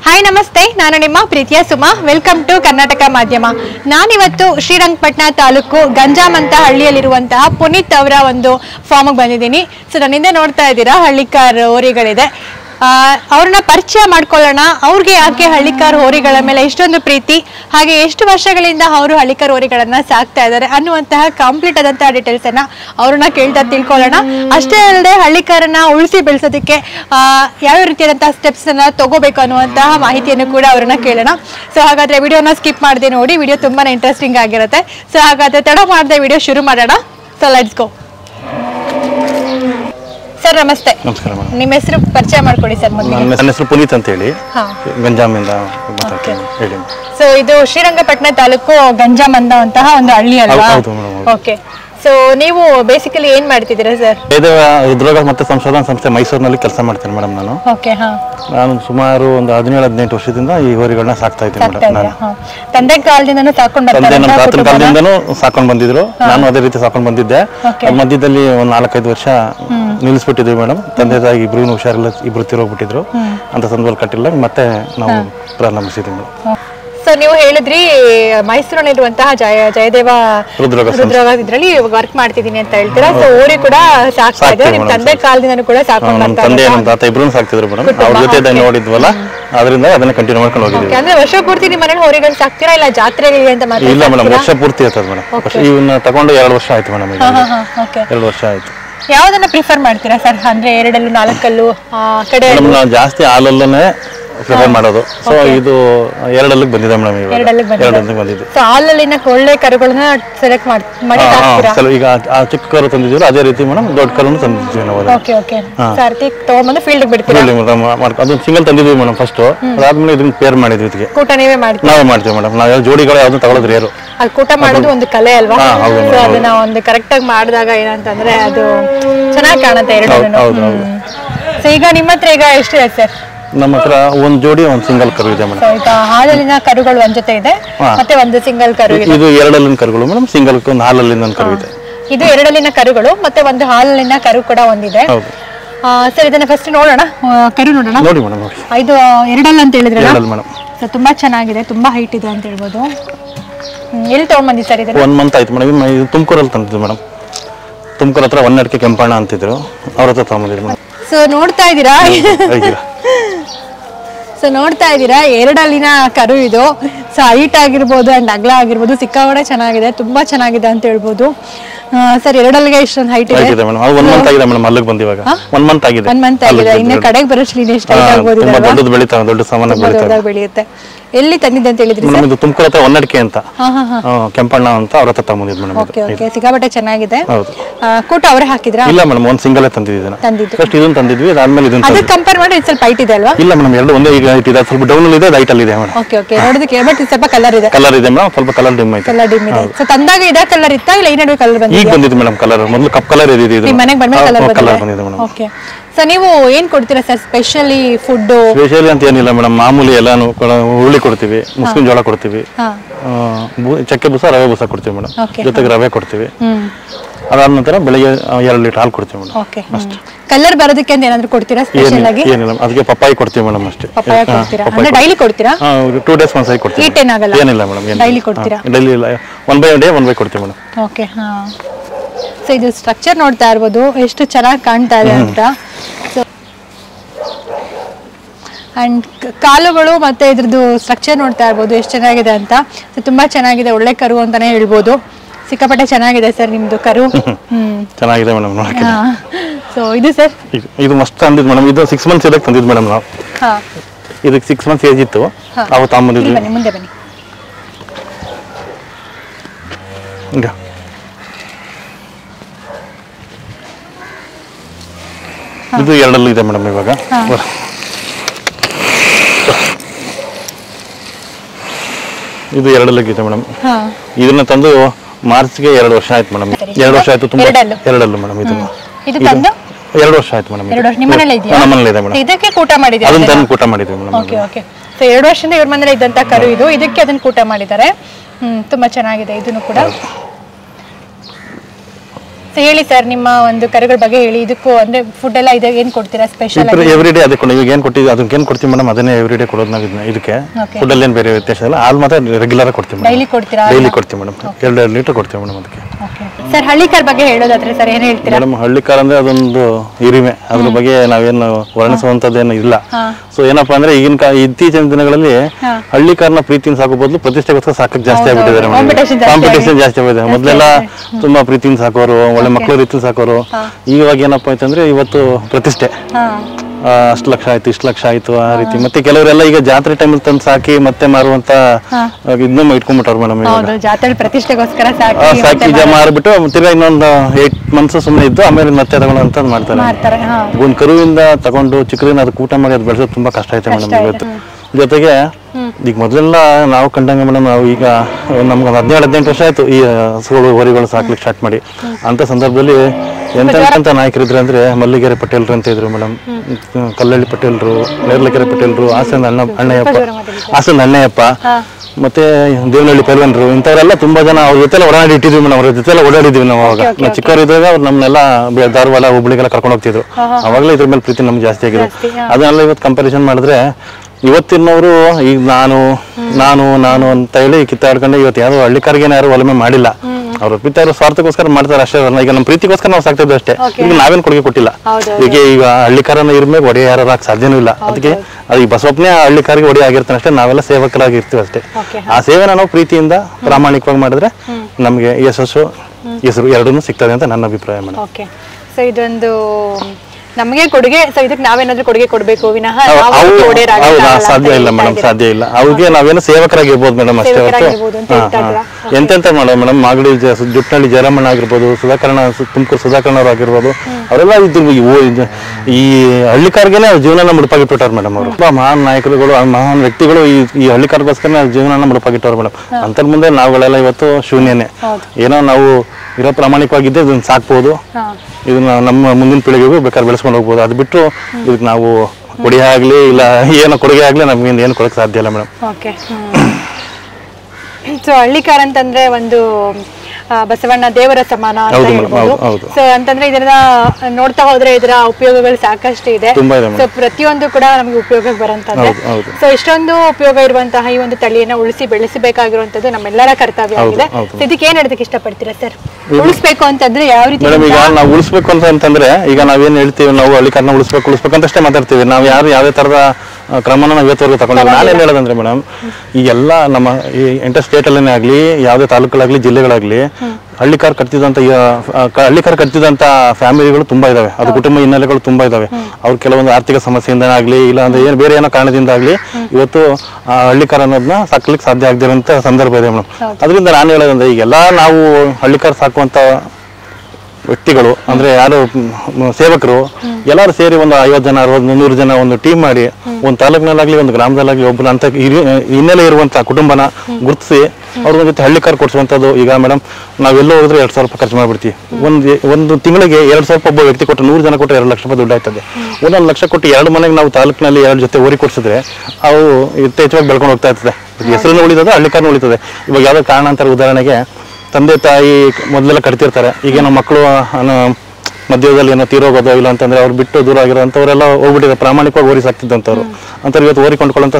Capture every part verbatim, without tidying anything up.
Hi ನಮಸ್ತೆ, ನಾನು ನಿಮ್ಮ ಪ್ರೀತಿಯ ಸುಮಾ. ವೆಲ್ಕಮ್ ಟು ಕರ್ನಾಟಕ ಮಾಧ್ಯಮ. ನಾನಿವತ್ತು ಶ್ರೀರಂಗಪಟ್ಟಣ ತಾಲೂಕು ಗಂಜಾಮ್ ಅಂತ ಹಳ್ಳಿಯಲ್ಲಿರುವಂತಹ ಪುನೀತ್ ಅವರ ಒಂದು ಫಾರ್ಮ್ಗೆ ಬಂದಿದ್ದೀನಿ. ಸೊ ನನ್ನ ಹಿಂದೆ ನೋಡ್ತಾ ಇದ್ದೀರಾ ಹಳ್ಳಿಕಾರ್ ಹೋರಿಗಳಿದೆ. ಅವ್ರನ್ನ ಪರಿಚಯ ಮಾಡ್ಕೊಳ್ಳೋಣ. ಅವ್ರಿಗೆ ಯಾಕೆ ಹಳ್ಳಿಕಾರ್ ಹೋರಿಗಳ ಮೇಲೆ ಇಷ್ಟೊಂದು ಪ್ರೀತಿ, ಹಾಗೆ ಎಷ್ಟು ವರ್ಷಗಳಿಂದ ಅವರು ಹಳ್ಳಿಕಾರ್ ಹೋರಿಗಳನ್ನ ಸಾಕ್ತಾ ಇದ್ದಾರೆ ಅನ್ನುವಂತಹ ಕಂಪ್ಲೀಟ್ ಆದಂತಹ ಡೀಟೇಲ್ಸ್ ಅನ್ನ ಅವ್ರನ್ನ ಕೇಳ್ತಾ ತಿಳ್ಕೊಳ್ಳೋಣ. ಅಷ್ಟೇ ಅಲ್ಲದೆ ಹಳ್ಳಿಕಾರನ್ನ ಉಳಿಸಿ ಬೆಳೆಸೋದಕ್ಕೆ ಆ ಯಾವ ರೀತಿಯಾದಂತಹ ಸ್ಟೆಪ್ಸ್ ಅನ್ನ ತಗೋಬೇಕು ಅನ್ನುವಂತಹ ಮಾಹಿತಿಯನ್ನು ಕೂಡ ಅವ್ರನ್ನ ಕೇಳೋಣ. ಸೊ ಹಾಗಾದ್ರೆ ವಿಡಿಯೋನ ಸ್ಕಿಪ್ ಮಾಡದೆ ನೋಡಿ, ವಿಡಿಯೋ ತುಂಬಾನೇ ಇಂಟ್ರೆಸ್ಟಿಂಗ್ ಆಗಿರುತ್ತೆ. ಸೊ ಹಾಗಾದ್ರೆ ತಡ ಮಾಡದೆ ವಿಡಿಯೋ ಶುರು ಮಾಡೋಣ. So let's go. ಸರ್ ನಮಸ್ತೆ. ನಮಸ್ಕಾರ ಮೇಡಮ್. ನಿಮ್ಮ ಹೆಸರು ಪರಿಚಯ ಮಾಡ್ಕೊಡಿ ಸರ್. ಮೊದಲು ನನ್ನ ಹೆಸರು ಪುನೀತ್ ಅಂತ ಹೇಳಿ, ಗಂಜಾಮಿಂದ ಮಾತಾಡ್ತೀನಿ. ಹೇಳಿ. ಸೊ ಇದು ಶ್ರೀರಂಗಪಟ್ಟಣ ತಾಲೂಕು ಗಂಜಾಮ್ ಅನ್ನುವಂತಹ ಒಂದು ಹಳ್ಳಿ ಅಲ್ವಾ? ಓಕೆ. ಸೊ ನೀವು ಬೇಸಿಕಲಿ ಏನ್ ಮಾಡ್ತಿದ್ದೀರಾ ಸರ್? ವೇದವ ಹೃದ್ರೋಗ ಮತ್ತು ಸಂಶೋಧನಾ ಸಂಸ್ಥೆ ಮೈಸೂರಿನಲ್ಲಿ ಕೆಲಸ ಮಾಡ್ತೀನಿ ಮೇಡಮ್. ನಾನು ಓಕೆ. ಹಾ. ನಾನು ಸುಮಾರು ಒಂದು ಹದಿನೇಳು ಹದಿನೆಂಟು ವರ್ಷದಿಂದ ಈ ಹೋರಿಗಳನ್ನ ಸಾಕ್ತಾ ಇದ್ದೀನಿ ಮೇಡಮ್. ನಾನು ತಂದೆ ಕಾಲದಿಂದನೂ ಸಾಕೊಂಡು ತಂದೆ ನಮ್ಮ ತಾತನ ಕಾಲದಿಂದನೂ ಸಾಕೊಂಡು ಬಂದಿದ್ರು, ನಾನು ಅದೇ ರೀತಿ ಸಾಕೊಂಡು ಬಂದಿದ್ದೆ. ಮಧ್ಯದಲ್ಲಿ ಒಂದು ನಾಲ್ಕೈದು ವರ್ಷ ನಿಲ್ಲಿಸ್ಬಿಟ್ಟಿದ್ವಿ ಮೇಡಮ್. ತಂದೆ ತಾಯಿ ಇಬ್ರಿಗೂ ಹುಷಾರಿಲ್ಲ, ಇಬ್ರು ತಿರೋಗ್ಬಿಟ್ಟಿದ್ರು. ಅಂತ ಸಂದರ್ಭದಲ್ಲಿ ಕಟ್ಟಿಲ್ಲ, ಮತ್ತೆ ನಾವು ಪ್ರಾರಂಭಿಸಿದ್ವಿ ಮೇಡಮ್. ಸೊ ನೀವು ಹೇಳಿದ್ರಿ ಮೈಸೂರಿನಲ್ಲಿರುವಂತಹ ಜಯ ಜಯದೇವ ಹೃದ್ರೋಗ ಇದ್ರಲ್ಲಿ ವರ್ಕ್ ಮಾಡ್ತಿದ್ದೀನಿ ಅಂತ ಹೇಳ್ತೀರಾ. ಸೊ ಓರಿ ಕೂಡ ಸಾಕ್ತಾ ಇದ್ದಾರೆ. ನಿಮ್ ತಂದೆ ಕಾಲದಿಂದನೂ ಕೂಡ ಸಾಕೊಂಡು ಬರ್ತಾ ತಂದೆ ನಮ್ಮ ತಾತ ಇಬ್ರು ಸಾಕ್ತಿದ್ರು ಮೇಡಮ್. ಅವ್ರ ಜೊತೆ ನೋಡಿದ್ವಲ್ಲ, ಅದರಿಂದ ಅದನ್ನ ಕಂಟಿನ್ಯೂ ಮಾಡ್ಕೊಂಡು ಹೋಗಿದ್ದೀವಿ. ಅಂದ್ರೆ ವರ್ಷ ಪೂರ್ತಿ ನಿಮ್ಮ ಮನೇಲಿ ಹೋರಿಗಳು ಸಾಕ್ತೀರಾ ಇಲ್ಲ ಜಾತ್ರೆಗಳಿಗೆ ಅಂತ ಮಾತ್ರ? ಇಲ್ಲ ಮೇಡಮ್, ವರ್ಷ ಪೂರ್ತಿ ಇರ್ತದೆ ಮೇಡಮ್. ಇವನ್ನ ತಗೊಂಡು ಎರಡು ವರ್ಷ ಆಯ್ತು ಮೇಡಮ್. ಎರಡು ವರ್ಷ ಆಯ್ತು. ಯಾವ್ದನ್ನ ಪ್ರಿಫರ್ ಮಾಡ್ತೀರಾ ಸರ್? ಅಂದ್ರೆ ಎರಡಲ್ಲೂ ನಾಲ್ಕಲ್ಲೂ ಕಡೆ ಜಾಸ್ತಿ ಹಾಲಲ್ಲೇ ಪ್ರಿಫರ್ ಮಾಡೋದು. ಸೊ ಇದು ಎರಡಲ್ಲಿಗೆ ಬಂದಿದೆ ಮೇಡಮ್. ಎರಡಲ್ಲಿಗೆ ಬಂದಿದೆ. ಸೊ ಹಾಲಲ್ಲಿನ ಒಳ್ಳೆ ಕರುಗಳನ್ನ ಸೆಲೆಕ್ಟ್ ಮಾಡಿ ಈಗ ಆ ಚಿಕ್ಕ ಕರು ತಂದಿದ್ದೀವಿ, ಅದೇ ರೀತಿ ಮೇಡಮ್ ದೊಡ್ಡ ಕರುನು ತಂದಿದ್ದೀವಿ ನಾವು. Okay okay. ಸರ್ತಿ ತಗೊಂಡ್ಬಂದು ಫೀಲ್ಡ್ ಬಿಡ್ತೀವಿ. ಅದು ಸಿಂಗಲ್ ತಂದಿದ್ವಿ ಮೇಡಮ್ ಫಸ್ಟ್. ಅದಾದ್ಮೇಲೆ ಇದನ್ನ ಪೇರ್ ಮಾಡಿದ್ವಿ. ಇದಕ್ಕೆ ಕೂಟ ನೀವೇ ಮಾಡ್ತೀವಿ? ನಾವೇ ಮಾಡ್ತೀವಿ ಮೇಡಮ್. ನಾವು ಜೋಡಿಗಳು ಯಾವ್ದು ತಗೊಳ್ಳೋದು ರೇರು. ಅದು ಕೂಟ ಮಾಡೋದು ಒಂದು ಕಲೆ ಅಲ್ವಾ? ಸೊ ಅದನ್ನ ಒಂದು ಕರೆಕ್ಟ್ ಆಗಿ ಮಾಡಿದಾಗ ಏನಂತಂದ್ರೆ ಅದು ಚೆನ್ನಾಗಿ ಕಾಣುತ್ತೆ ಎರಡನ್ನೂ. ಸೊ ಈಗ ನಿಮ್ಮ ಹತ್ರ ಈಗ ಎಷ್ಟು ಇದೆ ಸರ್? ನಮ್ಮ ಹತ್ರ ಒಂದ್ ಜೋಡಿ ಒಂದ್ ಸಿಂಗಲ್ ಕರು ಇದೆ ಮೇಡಮ್. ಹಾಲಲ್ಲಿನ ಕರುಗಳು ಒಂದ್ ಜೊತೆ ಇದೆ, ಮತ್ತೆ ಒಂದು ಸಿಂಗಲ್ ಕರು ಇದೆ. ಇದು ಎರಡಲ್ಲಿನ ಕರುಗಳು ಮೇಡಮ್. ಸಿಂಗಲ್ ಒಂದು ಹಾಲಲ್ಲಿನ ಒಂದು ಕರು ಇದೆ. ಇದು ಎರಡಲ್ಲಿನ ಕರುಗಳು, ಮತ್ತೆ ಒಂದು ಹಾಲಲ್ಲಿನ ಕರು ಕೂಡ ಒಂದಿದೆ. ಸರ್ ಇದನ್ನ ಫಸ್ಟ್ ನೋಡೋಣ, ಕರು ನೋಡೋಣ. ನೋಡಿ ಮೇಡಮ್. ಇದು ಎರಡಲ್ಲ ಅಂತ ಹೇಳಿದ್ರಲ್ಲ ಮೇಡಮ್. ಸೊ ತುಂಬಾ ಚೆನ್ನಾಗಿದೆ, ತುಂಬಾ ಹೈಟ್ ಇದೆ ಅಂತ ಹೇಳ್ಬೋದು. ಎಲ್ಲಿ ತಗೊಂಡ್ಬಂದಿ ಸರ್ ಇದನ್ನ? ಒನ್ ಮಂತ್ ಆಯ್ತು ಮೇಡಮ್. ಇದು ತುಮಕೂರಲ್ಲಿ ತಂದಿದ್ದು ಮೇಡಮ್. ತುಮಕೂರು ಹತ್ರ ಒನ್ನಡಿಕೆ ಕೆಂಪಣ್ಣ ಅಂತಿದ್ರು, ಅವ್ರ ಹತ್ರ ತಗೊಂಡಿದ್ರು ಮೇಡಮ್. ಸೊ ನೋಡ್ತಾ ಇದ್ದೀರಾ ಸೊ ನೋಡ್ತಾ ಇದ್ದೀರಾ ಎರಡಲ್ಲಿನ ಕರು ಇದು. ಸೊ ಹೈಟ್ ಆಗಿರ್ಬೋದು ಅಂಡ್ ಅಗಲ ಆಗಿರ್ಬೋದು ಸಿಕ್ಕಾಪಟ್ಟೆ ಚೆನ್ನಾಗಿದೆ, ತುಂಬಾ ಚೆನ್ನಾಗಿದೆ ಅಂತ ಹೇಳ್ಬೋದು. ಸರ್ ಎರಡಲ್ಲಿಗೆ ಇಷ್ಟೊಂದು ಹೈಟ್ ಇದೆ ಮೇಡಮ್. ಒನ್ ಮಂತ್ ಆಗಿದೆ ಮೇಡಮ್. ಅಲ್ಲಿಗೆ ಬಂದಿವಾಗ ಒನ್ ಮಂತ್ ಆಗಿದೆ. ಒನ್ ಮಂತ್ ಆಗಿದೆ. ಇನ್ನು ಕಡೆಗೆ ಬರೋಷ್ಟ್ರಲ್ಲಿ ಎಷ್ಟು ಹೈಟ್ ಆಗ್ಬೋದು, ದೊಡ್ಡದು ಬೆಳೀತಾವೆ, ದೊಡ್ಡ ಸಾಮಾನ್ಯ ಬೆಳೆಯುತ್ತೆ. ಎಲ್ಲಿ ತಂದಿದ್ದೆ ಅಂತ ಹೇಳಿದ್ರಿ? ಇದು ತುಮಕೂರು ಹತ್ರ ಒನ್ನಡಿಕೆ ಅಂತ ಕೆಂಪಣ್ಣ ಅಂತ ಅವ್ರ ಹತ್ರ ತಗೊಂಡಿದ್ದು ಮೇಡಮ್. Okay okay. ಸಿಕ್ಕಾಪಟ್ಟೆ ಚೆನ್ನಾಗಿದೆ. ಕೂಟ ಅವರೇ ಹಾಕಿದ್ರಾ? ಇಲ್ಲ ಮೇಡಮ್, ಒಂದ್ ಸಿಂಗಲ್ ತಂದಿದ್ದೀನಿ. ಫಸ್ಟ್ ಇದನ್ನ ತಂದಿದ್ವಿ, ಅದಾದ್ಮೇಲೆ ಇದನ್ನ. ಅದಕ್ಕೆ ಕಂಪೇರ್ ಮಾಡಿ ಇದು ಸ್ವಲ್ಪ ಹೈಟ್ ಇದೆ ಅಲ್ವಾ? ಇಲ್ಲ ಮೇಡಮ್, ಎರಡು ಒಂದೇ. ಈಗ ಹೈಟ್ ಇದೆ, ಸ್ವಲ್ಪ ಡೌನ್ ಇದೆ, ಹೈಟ್ ಅಲ್ಲಿ ಇದೆ ಮೇಡಮ್. Okay okay. ನೋಡೋದಕ್ಕೆ ಬಟ್ ಸ್ವಲ್ಪ ಕಲರ್ ಇದೆ. ಕಲರ್ ಇದೆ ಮೇಡಮ್, ಸ್ವಲ್ಪ ಕಲರ್ ಡಿಮ್ ಐತೆ. ಕಲರ್ ಡಿಮ್ ಇದೆ. ಸೊ ತಂದಾಗ ಇದ ಕಲರ್ ಇತ್ತಾ ಇಲ್ಲ ಈ ನಡುವೆ ಕಲರ್ ಬಂದಿದೆ? ಈಗ ಬಂದಿದೆ ಮೇಡಮ್ ಕಲರ್. ಮೊದಲು ಕಪ್ ಕಲರ್ ಇದೆ, ಇದು ನಿಮ್ಮ ಮನೆಗೆ ಬಂದ್ಮೇಲೆ ಕಲರ್ ಬಂದಿದೆ ಮೇಡಮ್. ಓಕೆ. ಸೊ ನೀವು ಏನ್ ಕೊಡ್ತೀರಾ ಸರ್ ಸ್ಪೆಷಲಿ ಫುಡ್? ಸ್ಪೆಷಲಿ ಅಂತ ಏನಿಲ್ಲ ಮೇಡಮ್, ಮಾಮೂಲಿ ಎಲ್ಲಾನು ಹುರುಳಿ ಕೊಡ್ತೀವಿ, ಮುಸ್ಲಿಂ ಜೋಳ ಕೊಡ್ತೀವಿ, ಚಕ್ಕೆ ಬೂಸ, ರವೆ ಬೂಸ ಕೊಡ್ತೀವಿ ಮೇಡಮ್. ಜೊತೆಗೆ ರವೆ ಕೊಡ್ತೀವಿ. ಅದಾದ ನಂತರ ಬೆಳಿಗ್ಗೆ ಎರಡು ಲೀಟರ್ ಹಾಲು ಕೊಡ್ತೀವಿ ಮೇಡಮ್. ಓಕೆ. ಕಲರ್ ಬರೋದಕ್ಕೆ ಅಂತ ಏನಾದ್ರು ಕೊಡ್ತೀರಾ ಸ್ಪೆಷಲ್ ಆಗಿ? ಏನಿಲ್ಲ, ಅದಕ್ಕೆ ಪಪ್ಪಾಯಿ ಕೊಡ್ತೀವಿ ಮೇಡಮ್ ಅಷ್ಟೇ. ಪಪ್ಪಾಯ ಕೊಡ್ತೀರಾ? ಅಂದ್ರೆ ಡೈಲಿ ಕೊಡ್ತೀರಾ? ಟೂ ಡೇಸ್ ಒನ್ಸ್ ಆಗಿ ಕೊಡ್ತೀವಿ. ಈಟ್ ಏನಾಗಲ್ಲ? ಏನಿಲ್ಲ ಮೇಡಮ್, ಡೈಲಿ ಕೊಡ್ತೀರಾ? ಡೈಲಿ ಇಲ್ಲ, one by day one by ಕೊಡ್ತೀವಿ ಮೇಡಮ್. ಓಕೆ. ಹಾ. ಸೊ ಇದು ಸ್ಟ್ರಕ್ಚರ್ ನೋಡ್ತಾ ಇರ್ಬೋದು ಎಷ್ಟು ಚೆನ್ನಾಗಿ ಕಾಣ್ತಾ ಇದೆ ಅಂತ. ಸೊ ಅಂಡ್ ಕಾಲುಗಳು ಮತ್ತೆ ಇದ್ರದ್ದು ಸ್ಟ್ರಕ್ಚರ್ ನೋಡ್ತಾ ಇರ್ಬೋದು ಎಷ್ಟು ಚೆನ್ನಾಗಿದೆ ಅಂತ. ಸೊ ತುಂಬಾ ಚೆನ್ನಾಗಿದೆ, ಒಳ್ಳೆ ಕರು ಅಂತಾನೆ ಹೇಳ್ಬೋದು. ಸಿಕ್ಕಾಪಟ್ಟೆ ಚೆನ್ನಾಗಿದೆ ಸರ್ ನಿಮ್ದು ಕರು. ಹ್ಮ್ ಚೆನ್ನಾಗಿದೆ ಮೇಡಮ್ ನೋಡಕ್ಕೆ. ಸೊ ಇದು ಸರ್ ಇದು ಮಸ್ತ್ ತಂದಿದ್ದು ಮೇಡಮ್. ಇದು ಸಿಕ್ಸ್ ಮಂತ್ಸ್ ಇದಕ್ಕೆ ತಂದಿದ್ದು ಮೇಡಮ್ ನಾವು. ಇದಕ್ಕೆ ಸಿಕ್ಸ್ ಮಂತ್ಸ್ ಏಜ್ ಇತ್ತು, ಅವು ತಗೊಂಬಂದಿದ್ವಿ. ಬನ್ನಿ ಮುಂದೆ ಬನ್ನಿ. ಈಗ ಇದು ಎರಡಲ್ಲೂ ಇದೆ ಮೇಡಮ್. ಇವಾಗ ಇದು ಎರಡಲ್ಲಿದೆ ಮೇಡಮ್. ಇದನ್ನ ತಂದು ಮಾರ್ಚ್ಗೆ ಎರಡು ವರ್ಷ ಆಯ್ತು ಮೇಡಮ್. ಎರಡು ವರ್ಷ ಆಯ್ತು. ತುಂಬಾ ಎರಡಲ್ಲೂ ಮೇಡಮ್. ಇದನ್ನ ಎರಡು ವರ್ಷ ಆಯ್ತು ಮೇಡಮ್. ನಮ್ಮನೇಲಿ ಇದೆ ಮೇಡಮ್. ಇದಕ್ಕೆ ಕೂಟ ಮಾಡಿದ್ದೀವಿ, ಅದನ್ನ ತಂದು ಕೂಟ ಮಾಡಿದ್ವಿ ಮೇಡಮ್. Okay okay. ಸೊ ಎರಡು ವರ್ಷದಿಂದ ಇವ್ರ ಮನೇಲಿ ಇದ್ದಂತ ಕರು ಇದು, ಇದಕ್ಕೆ ಅದನ್ನ ಕೂಟ ಮಾಡಿದ್ದಾರೆ. ಹ್ಮ್ ತುಂಬಾ ಚೆನ್ನಾಗಿದೆ ಇದನ್ನು ಕೂಡ. ಸೊ ಹೇಳಿ ಸರ್, ನಿಮ್ಮ ಒಂದು ಕರುಗಳ ಬಗ್ಗೆ ಹೇಳಿ. ಇದಕ್ಕೂ ಅಂದ್ರೆ ಫುಡ್ ಎಲ್ಲ ಇದೆ, ಏನ್ ಕೊಡ್ತೀರಾ ಸ್ಪೆಷಲ್? ಎವ್ರಿ ಡೇ ಅದಕ್ಕೆ ಈಗ ಏನ್ ಕೊಟ್ಟಿದ್ವಿ ಅದಕ್ಕೆ ಏನ್ ಕೊಡ್ತೀವಿ ಮೇಡಮ್, ಅದನ್ನೇ ಎವ್ರಿ ಡೇ ಕೊಡೋದು ನಾವು ಇದಕ್ಕೆ. ಫುಡ್ ಅಲ್ಲಿ ಏನ್ ಬೇರೆ ವ್ಯತ್ಯಾಸ ಇಲ್ಲ, ಹಾಲು ಮಾತ್ರ ರೆಗ್ಯುಲರ್ ಕೊಡ್ತೀವಿ. ಡೈಲಿ ಕೊಡ್ತೀರಾ? ಡೈಲಿ ಕೊಡ್ತೀವಿ ಮೇಡಮ್, ಎರಡು ಎರಡು ಲೀಟರ್ ಕೊಡ್ತೀವಿ ಮೇಡಮ್ ಅದಕ್ಕೆ. ಸರ್ ಹಳ್ಳಿಕಾರ್ ಬಗ್ಗೆ ಹೇಳೋದಾದ್ರೆ ಸರ್ ಏನ್ ಹೇಳ್ತೀರಾ? ಮೇಡಮ್ ಹಳ್ಳಿಕಾರ್ ಅಂದ್ರೆ ಅದೊಂದು ಹಿರಿಮೆ, ಅದ್ರ ಬಗ್ಗೆ ನಾವೇನು ವರ್ಣಿಸುವಂತದ್ದೇನು ಇಲ್ಲ. ಸೊ ಏನಪ್ಪಾ ಅಂದ್ರೆ ಈಗಿನ ಇತ್ತೀಚಿನ ದಿನಗಳಲ್ಲಿ ಹಳ್ಳಿಕಾರನ ಪ್ರೀತಿನ ಸಾಕೋ ಬದಲು ಪ್ರತಿಷ್ಠೆಗೋಸ್ಕರ ಸಾಕಕ್ ಜಾಸ್ತಿ ಆಗ್ಬಿಟ್ಟಿದ್ದಾರೆ. ಕಾಂಪಿಟೇಷನ್ ಜಾಸ್ತಿ ಆಗಿದೆ. ಮೊದಲೆಲ್ಲ ತುಂಬಾ ಪ್ರೀತಿನ ಸಾಕೋರು, ಒಳ್ಳೆ ಮಕ್ಕಳು ರೀತಿನ ಸಾಕೋರು. ಇವಾಗ ಏನಪ್ಪಾ ಅಂತಂದ್ರೆ ಇವತ್ತು ಪ್ರತಿಷ್ಠೆ, ಅಷ್ಟು ಲಕ್ಷ ಆಯ್ತು ಇಷ್ಟು ಲಕ್ಷ ಆಯ್ತು ಆ ರೀತಿ. ಮತ್ತೆ ಕೆಲವರೆಲ್ಲ ಈಗ ಜಾತ್ರೆ ಟೈಮಲ್ಲಿ ತಂದು ಸಾಕಿ ಮತ್ತೆ ಮಾರುವಂತ ಇದನ್ನ ಇಟ್ಕೊಂಡ್ಬಿಟ್ಟವ್ರು ಮೇಡಮ್. ಪ್ರತಿಷ್ಠೆಗೋಸ್ಕರ ಸಾಕಿ ಈಗ ಮಾರ್ಬಿಟ್ಟು ತಿರ್ಗಾ ಇನ್ನೊಂದು ಏಟ್ ಮಂತ್ಸ್ ಸುಮ್ಮನೆ ಇದ್ದು ಆಮೇಲೆ ಮತ್ತೆ ತಗೊಳ್ಳೋಂತ ಮಾಡ್ತಾರೆ. ಒಂದ್ ಕರುವಿಂದ ತಗೊಂಡು ಚಿಕ್ಕದಿಂದ ಅದಕ್ಕೆ ಊಟ ಮಾಡಿ ಅದು ಬೆಳೆಸೋದು ತುಂಬಾ ಕಷ್ಟ ಐತೆ ಮೇಡಮ್ ಇವತ್ತು. ಜೊತೆಗೆ ಈಗ ಮೊದಲೆಲ್ಲ ನಾವು ಕಂಡಂಗೆ ಮೇಡಮ್, ನಾವು ಈಗ ನಮ್ಗೆ ಒಂದು ಹದಿನೇಳು ಹದಿನೆಂಟು ವರ್ಷ ಆಯ್ತು ಈ ಹಸುಗಳು ಹೊರಿಗಳು ಸಾಕ್ಲಿಕ್ಕೆ ಸ್ಟಾರ್ಟ್ ಮಾಡಿ. ಅಂತ ಸಂದರ್ಭದಲ್ಲಿ ಎಂತ ನಾಯಕರಿದ್ರು ಅಂದ್ರೆ ಮಲ್ಲಿಗೆರೆ ಪಟೇಲ್ರು ಅಂತ ಇದ್ರು ಮೇಡಮ್, ಕಲ್ಲಳ್ಳಿ ಪಟೇಲ್ರು, ನೇರ್ಲಕೆರೆ ಪಟೇಲ್ರು, ಹಾಸನ ಅಣ್ಣ ಅಣ್ಣಯ್ಯಪ್ಪ ಹಾಸನ ಅಣ್ಣಯ್ಯಪ್ಪ ಮತ್ತೆ ದೇವನಹಳ್ಳಿ ಪೈಲ್ವನ್ರು, ಇಂಥವರೆಲ್ಲ ತುಂಬಾ ಜನ ಅವ್ರ ಜೊತೆಲ್ಲ ಓಡಾಡಿ ಇಟ್ಟಿದ್ವಿ ಮೇಡಮ್. ಅವ್ರ ಜೊತೆಲ್ಲ ಓಡಾಡಿದ್ವಿ ನಾವು. ಅವಾಗ ನಾವು ಚಿಕ್ಕವರಿದ್ದಾಗ ಅವ್ರು ನಮ್ಮನ್ನೆಲ್ಲ ಧಾರವಾಡ ಹುಬ್ಳಿಗೆಲ್ಲ ಕರ್ಕೊಂಡು ಹೋಗ್ತಿದ್ರು. ಅವಾಗಲೇ ಇದ್ರ ಮೇಲೆ ಪ್ರೀತಿ ನಮ್ಗೆ ಜಾಸ್ತಿ ಆಗಿದೆ. ಅದನ್ನೆಲ್ಲ ಇವತ್ತು ಕಂಪ್ಯಾರಿಸನ್ ಮಾಡಿದ್ರೆ ಇವತ್ತಿನವರು ಈಗ ನಾನು ನಾನು ನಾನು ಅಂತ ಹೇಳಿ ಕಿತ್ತಾಡ್ಕೊಂಡು ಇವತ್ತು ಯಾರು ಹಳ್ಳಿಕಾರಿಗೆ ಯಾರು ಒಲಮೆ ಮಾಡಿಲ್ಲ. ಅವ್ರ ಪ್ರೀತಿ ಸ್ವಾರ್ಥಕ್ಕೋಸ್ಕರ ಮಾಡ್ತಾರೆ ಅಷ್ಟೇ. ಈಗ ನಮ್ಮ ಪ್ರೀತಿಗೋಸ್ಕರ ನಾವು ಸಾಕ್ತಿದ್ವಿ ಅಷ್ಟೇ. ಈಗ ನಾವೇನ್ ಕೊಡುಗೆ ಕೊಟ್ಟಿಲ್ಲ. ಈಗ ಈಗ ಹಳ್ಳಿಕಾರನ ಇರ್ಬೇಕು ಒಡೆಯ ಯಾರು ಹಾಕಿ ಸಾಧ್ಯನೂ ಇಲ್ಲ. ಅದಕ್ಕೆ ಅದು ಈ ಬಸವಪ್ಪನೇ ಹಳ್ಳಿಕಾರಿಗೆ ಒಡೆಯ ಆಗಿರ್ತಾನೆ ಅಷ್ಟೇ, ನಾವೆಲ್ಲ ಸೇವಕರಾಗಿ ಇರ್ತೀವಿ ಅಷ್ಟೇ. ಆ ಸೇವೆನ ನಾವು ಪ್ರೀತಿಯಿಂದ ಪ್ರಾಮಾಣಿಕವಾಗಿ ಮಾಡಿದ್ರೆ ನಮ್ಗೆ ಯಶಸ್ಸು ಹೆಸರು ಎರಡನ್ನೂ ಸಿಗ್ತದೆ ಅಂತ ನನ್ನ ಅಭಿಪ್ರಾಯ ಮೇಡಮ್. ಸೊ ಇದೊಂದು ನಮಗೆ ಕೊಡುಗೆ, ಸೊ ಇದಕ್ಕೆ ನಾವೇನಾದ್ರೂ ಕೊಡುಗೆ ಕೊಡ್ಬೇಕು ವಿನಃ ಸಾಧ್ಯ ಇಲ್ಲ ಮೇಡಮ್, ಸಾಧ್ಯ ಇಲ್ಲ. ಅವ್ರಿಗೆ ನಾವೇನು ಸೇವಕರಾಗಿರ್ಬೋದು ಮೇಡಮ್ ಅಷ್ಟೇ ಹೊರತು ಎಂತೆಂತ ಮಾಡೋದು ಮೇಡಮ್. ಮಾಗಡಿ ಜುಟ್ನಳ್ಳಿ ಜಯರಾಮಣ್ಣ ಆಗಿರ್ಬೋದು, ಸುಧಾಕರಣ ತುಮಕೂರು ಸುಧಾಕರಣ ಅವ್ರು ಆಗಿರ್ಬೋದು, ಅವರೆಲ್ಲ ಇದ್ರು ಈ ಹಳ್ಳಿಕಾರ್ಗೆನೆ ಜೀವನ ಮುಡುಪಾಗಿಟ್ಬಿಟ್ಟಾರೆ ಮೇಡಮ್. ಅವರು ತುಂಬಾ ಮಹಾನ್ ನಾಯಕರುಗಳು, ಮಹಾನ್ ವ್ಯಕ್ತಿಗಳು ಈ ಈ ಹಳ್ಳಿಕಾರ್ಗೋಸ್ಕರ ಜೀವನ ಮುಡುಪಾಗಿಟ್ಟವ್ರು ಮೇಡಮ್. ಅಂತರ್ ಮುಂದೆ ನಾವುಗಳೆಲ್ಲ ಇವತ್ತು ಶೂನ್ಯನೇ. ಏನೋ ನಾವು ಇರೋ ಪ್ರಾಮಾಣಿಕವಾಗಿದ್ದೆ ಇದನ್ನ ಸಾಕ್ಬೋದು, ಇದನ್ನ ನಮ್ಮ ಮುಂದಿನ ಪೀಳಿಗೆಗೂ ಬೇಕಾದ್ರೆ ಬೆಳೆಸ್ಕೊಂಡು ಹೋಗ್ಬೋದು. ಅದು ಬಿಟ್ಟು ಇದಕ್ಕೆ ನಾವು ಕೊಡುಗೆ ಆಗ್ಲಿ ಇಲ್ಲ ಏನೋ ಕೊಡುಗೆ ಆಗ್ಲಿ ನಮ್ಗೆ ಏನು ಕೊಡಕ್ಕೆ ಸಾಧ್ಯ ಇಲ್ಲ ಮೇಡಮ್. ಸೊ ಹಳ್ಳಿಕಾರ್ ಅಂತಂದ್ರೆ ಒಂದು ಬಸವಣ್ಣ ದೇವರ ಸಮಾನ ಅಂತ ಹೇಳ್ಬೋದು. ಸೊ ಅಂತಂದ್ರೆ ಇದನ್ನ ನೋಡ್ತಾ ಹೋದ್ರೆ ಇದರ ಉಪಯೋಗಗಳು ಸಾಕಷ್ಟು ಇದೆ. ಸೊ ಪ್ರತಿಯೊಂದು ಕೂಡ ನಮಗೆ ಉಪಯೋಗಕ್ಕೆ ಬರಂತದ್ದು. ಸೊ ಇಷ್ಟೊಂದು ಉಪಯೋಗ ಇರುವಂತಹ ಈ ಒಂದು ತಳಿಯನ್ನ ಉಳಿಸಿ ಬೆಳೆಸಬೇಕಾಗಿರುವಂತದ್ದು ನಮ್ಮೆಲ್ಲರ ಕರ್ತವ್ಯ ಆಗಿದೆ. ಇದಕ್ಕೆ ಏನ್ ಹೇಳೋದಕ್ಕೆ ಇಷ್ಟಪಡ್ತೀರಾ ಸರ್? ಉಳಿಸ್ಬೇಕು ಅಂತಂದ್ರೆ ಯಾವ ರೀತಿ? ಈಗ ನಾವು ಉಳಿಸ್ಬೇಕು ಅಂತಂದ್ರೆ ಈಗ ನಾವೇನ್ ಹೇಳ್ತೀವಿ, ನಾವು ಹಳ್ಳಿಕಾರನ ಉಳಿಸ್ಬೇಕು ಉಳಿಸ್ಬೇಕು ಅಂತಷ್ಟೇ ಮಾತಾಡ್ತೀವಿ. ನಾವು ಯಾರು ಯಾವುದೇ ತರದ ಕ್ರಮನ ನಾವು ಇವತ್ತವರೆಗೂ ತಗೊಂಡಿಲ್ಲ. ನಾನೇನ್ ಹೇಳೋದಂದ್ರೆ ಮೇಡಮ್, ಈ ಎಲ್ಲ ನಮ್ಮ ಈ ಎಂಟರ್ ಸ್ಟೇಟ್ ಅಲ್ಲೇ ಆಗ್ಲಿ, ಯಾವುದೇ ತಾಲೂಕುಗಳಾಗ್ಲಿ ಜಿಲ್ಲೆಗಳಾಗ್ಲಿ ಹಳ್ಳಿಕಾರ್ ಕಟ್ತಿದಂತ ಹಳ್ಳಿಕಾರ್ ಕಟ್ತಿದಂತ ಫ್ಯಾಮಿಲಿಗಳು ತುಂಬಾ ಇದಾವೆ. ಅದು ಕುಟುಂಬ ಹಿನ್ನೆಲೆಗಳು ತುಂಬಾ ಇದಾವೆ. ಅವ್ರು ಕೆಲವೊಂದು ಆರ್ಥಿಕ ಸಮಸ್ಯೆಯಿಂದ ಆಗ್ಲಿ ಇಲ್ಲ ಅಂದ್ರೆ ಏನ್ ಬೇರೆ ಏನೋ ಕಾರಣದಿಂದ ಆಗ್ಲಿ ಇವತ್ತು ಆ ಹಳ್ಳಿಕಾರ್ ಅನ್ನೋದನ್ನ ಸಾಕ್ಲಿಕ್ಕೆ ಸಾಧ್ಯ ಆಗದಿರೋಂತ ಸಂದರ್ಭ ಇದೆ ಮೇಡಮ್. ಅದರಿಂದ ನಾನು ಹೇಳೋದಂದ್ರೆ ಈಗೆಲ್ಲ ನಾವು ಹಳ್ಳಿಕಾರ್ ಸಾಕುವಂತ ವ್ಯಕ್ತಿಗಳು ಅಂದ್ರೆ ಯಾರು ಸೇವಕರು ಎಲ್ಲರೂ ಸೇರಿ ಒಂದು ಐವತ್ತು ಜನ ಅರವತ್ತು ನೂರು ಜನ ಒಂದು ಟೀಮ್ ಮಾಡಿ ಒಂದು ತಾಲೂಕಿನಲ್ಲಾಗ್ಲಿ ಒಂದು ಗ್ರಾಮದಲ್ಲಾಗ್ಲಿ ಒಬ್ಬನ ಅಂತ ಹಿನ್ನೆಲೆ ಇರುವಂತ ಕುಟುಂಬನ ಗುರುತಿಸಿ ಅವ್ರ ಜೊತೆ ಹಳ್ಳಿಕಾರ್ ಕೊಡಿಸುವಂಥದ್ದು. ಈಗ ಮೇಡಮ್ ನಾವೆಲ್ಲೋ ಹೋದ್ರೆ ಎರಡು ಸಾವಿರ ರೂಪಾಯಿ ಖರ್ಚು ಮಾಡ್ಬಿಡ್ತೀವಿ. ಒಂದು ಒಂದು ತಿಂಗಳಿಗೆ ಎರಡು ಸಾವಿರ ರೂಪಾಯಿ ಒಬ್ಬ ವ್ಯಕ್ತಿ ಕೊಟ್ಟು ನೂರು ಜನ ಕೊಟ್ಟು ಎರಡು ಲಕ್ಷ ರೂಪಾಯಿ ದುಡ್ಡು ಆಯ್ತದೆ. ಒಂದೊಂದು ಲಕ್ಷ ಕೊಟ್ಟು ಎರಡು ಮನೆಗೆ ನಾವು ತಾಲೂಕಿನಲ್ಲಿ ಎರಡು ಜೊತೆ ಓರಿ ಕೊಡಿಸಿದ್ರೆ ಅವು ಯಥೇಚ್ಛವಾಗಿ ಬೆಳ್ಕೊಂಡು ಹೋಗ್ತಾ ಇರ್ತದೆ. ಹೆಸರನ್ನು ಉಳಿತದೆ, ಹಳ್ಳಿಕಾರನು ಉಳಿತದೆ. ಇವಾಗ ಯಾವುದೋ ಕಾರಣಾಂತರ ಉದಾಹರಣೆಗೆ ತಂದೆ ತಾಯಿ ಮೊದಲೆಲ್ಲ ಕಟ್ತಿರ್ತಾರೆ. ಈಗ ನಮ್ಮ ಮಕ್ಕಳು ಮಧ್ಯದಲ್ಲಿ ಏನೋ ತೀರೋಗೋದು ಇಲ್ಲ ಅಂತಂದ್ರೆ ಅವ್ರು ಬಿಟ್ಟು ದೂರ ಆಗಿರೋಂಥವ್ರೆಲ್ಲ ಹೋಗ್ಬಿಟ್ಟಿದೆ. ಪ್ರಾಮಾಣಿಕವಾಗಿ ಓರಿ ಸಾಕ್ತಿದ್ದಂಥವ್ರು ಅಂಥವ್ರು ಇವತ್ತು ಓರಿ ಕೊಂಡ್ಕೊಳ್ಳೋಂಥ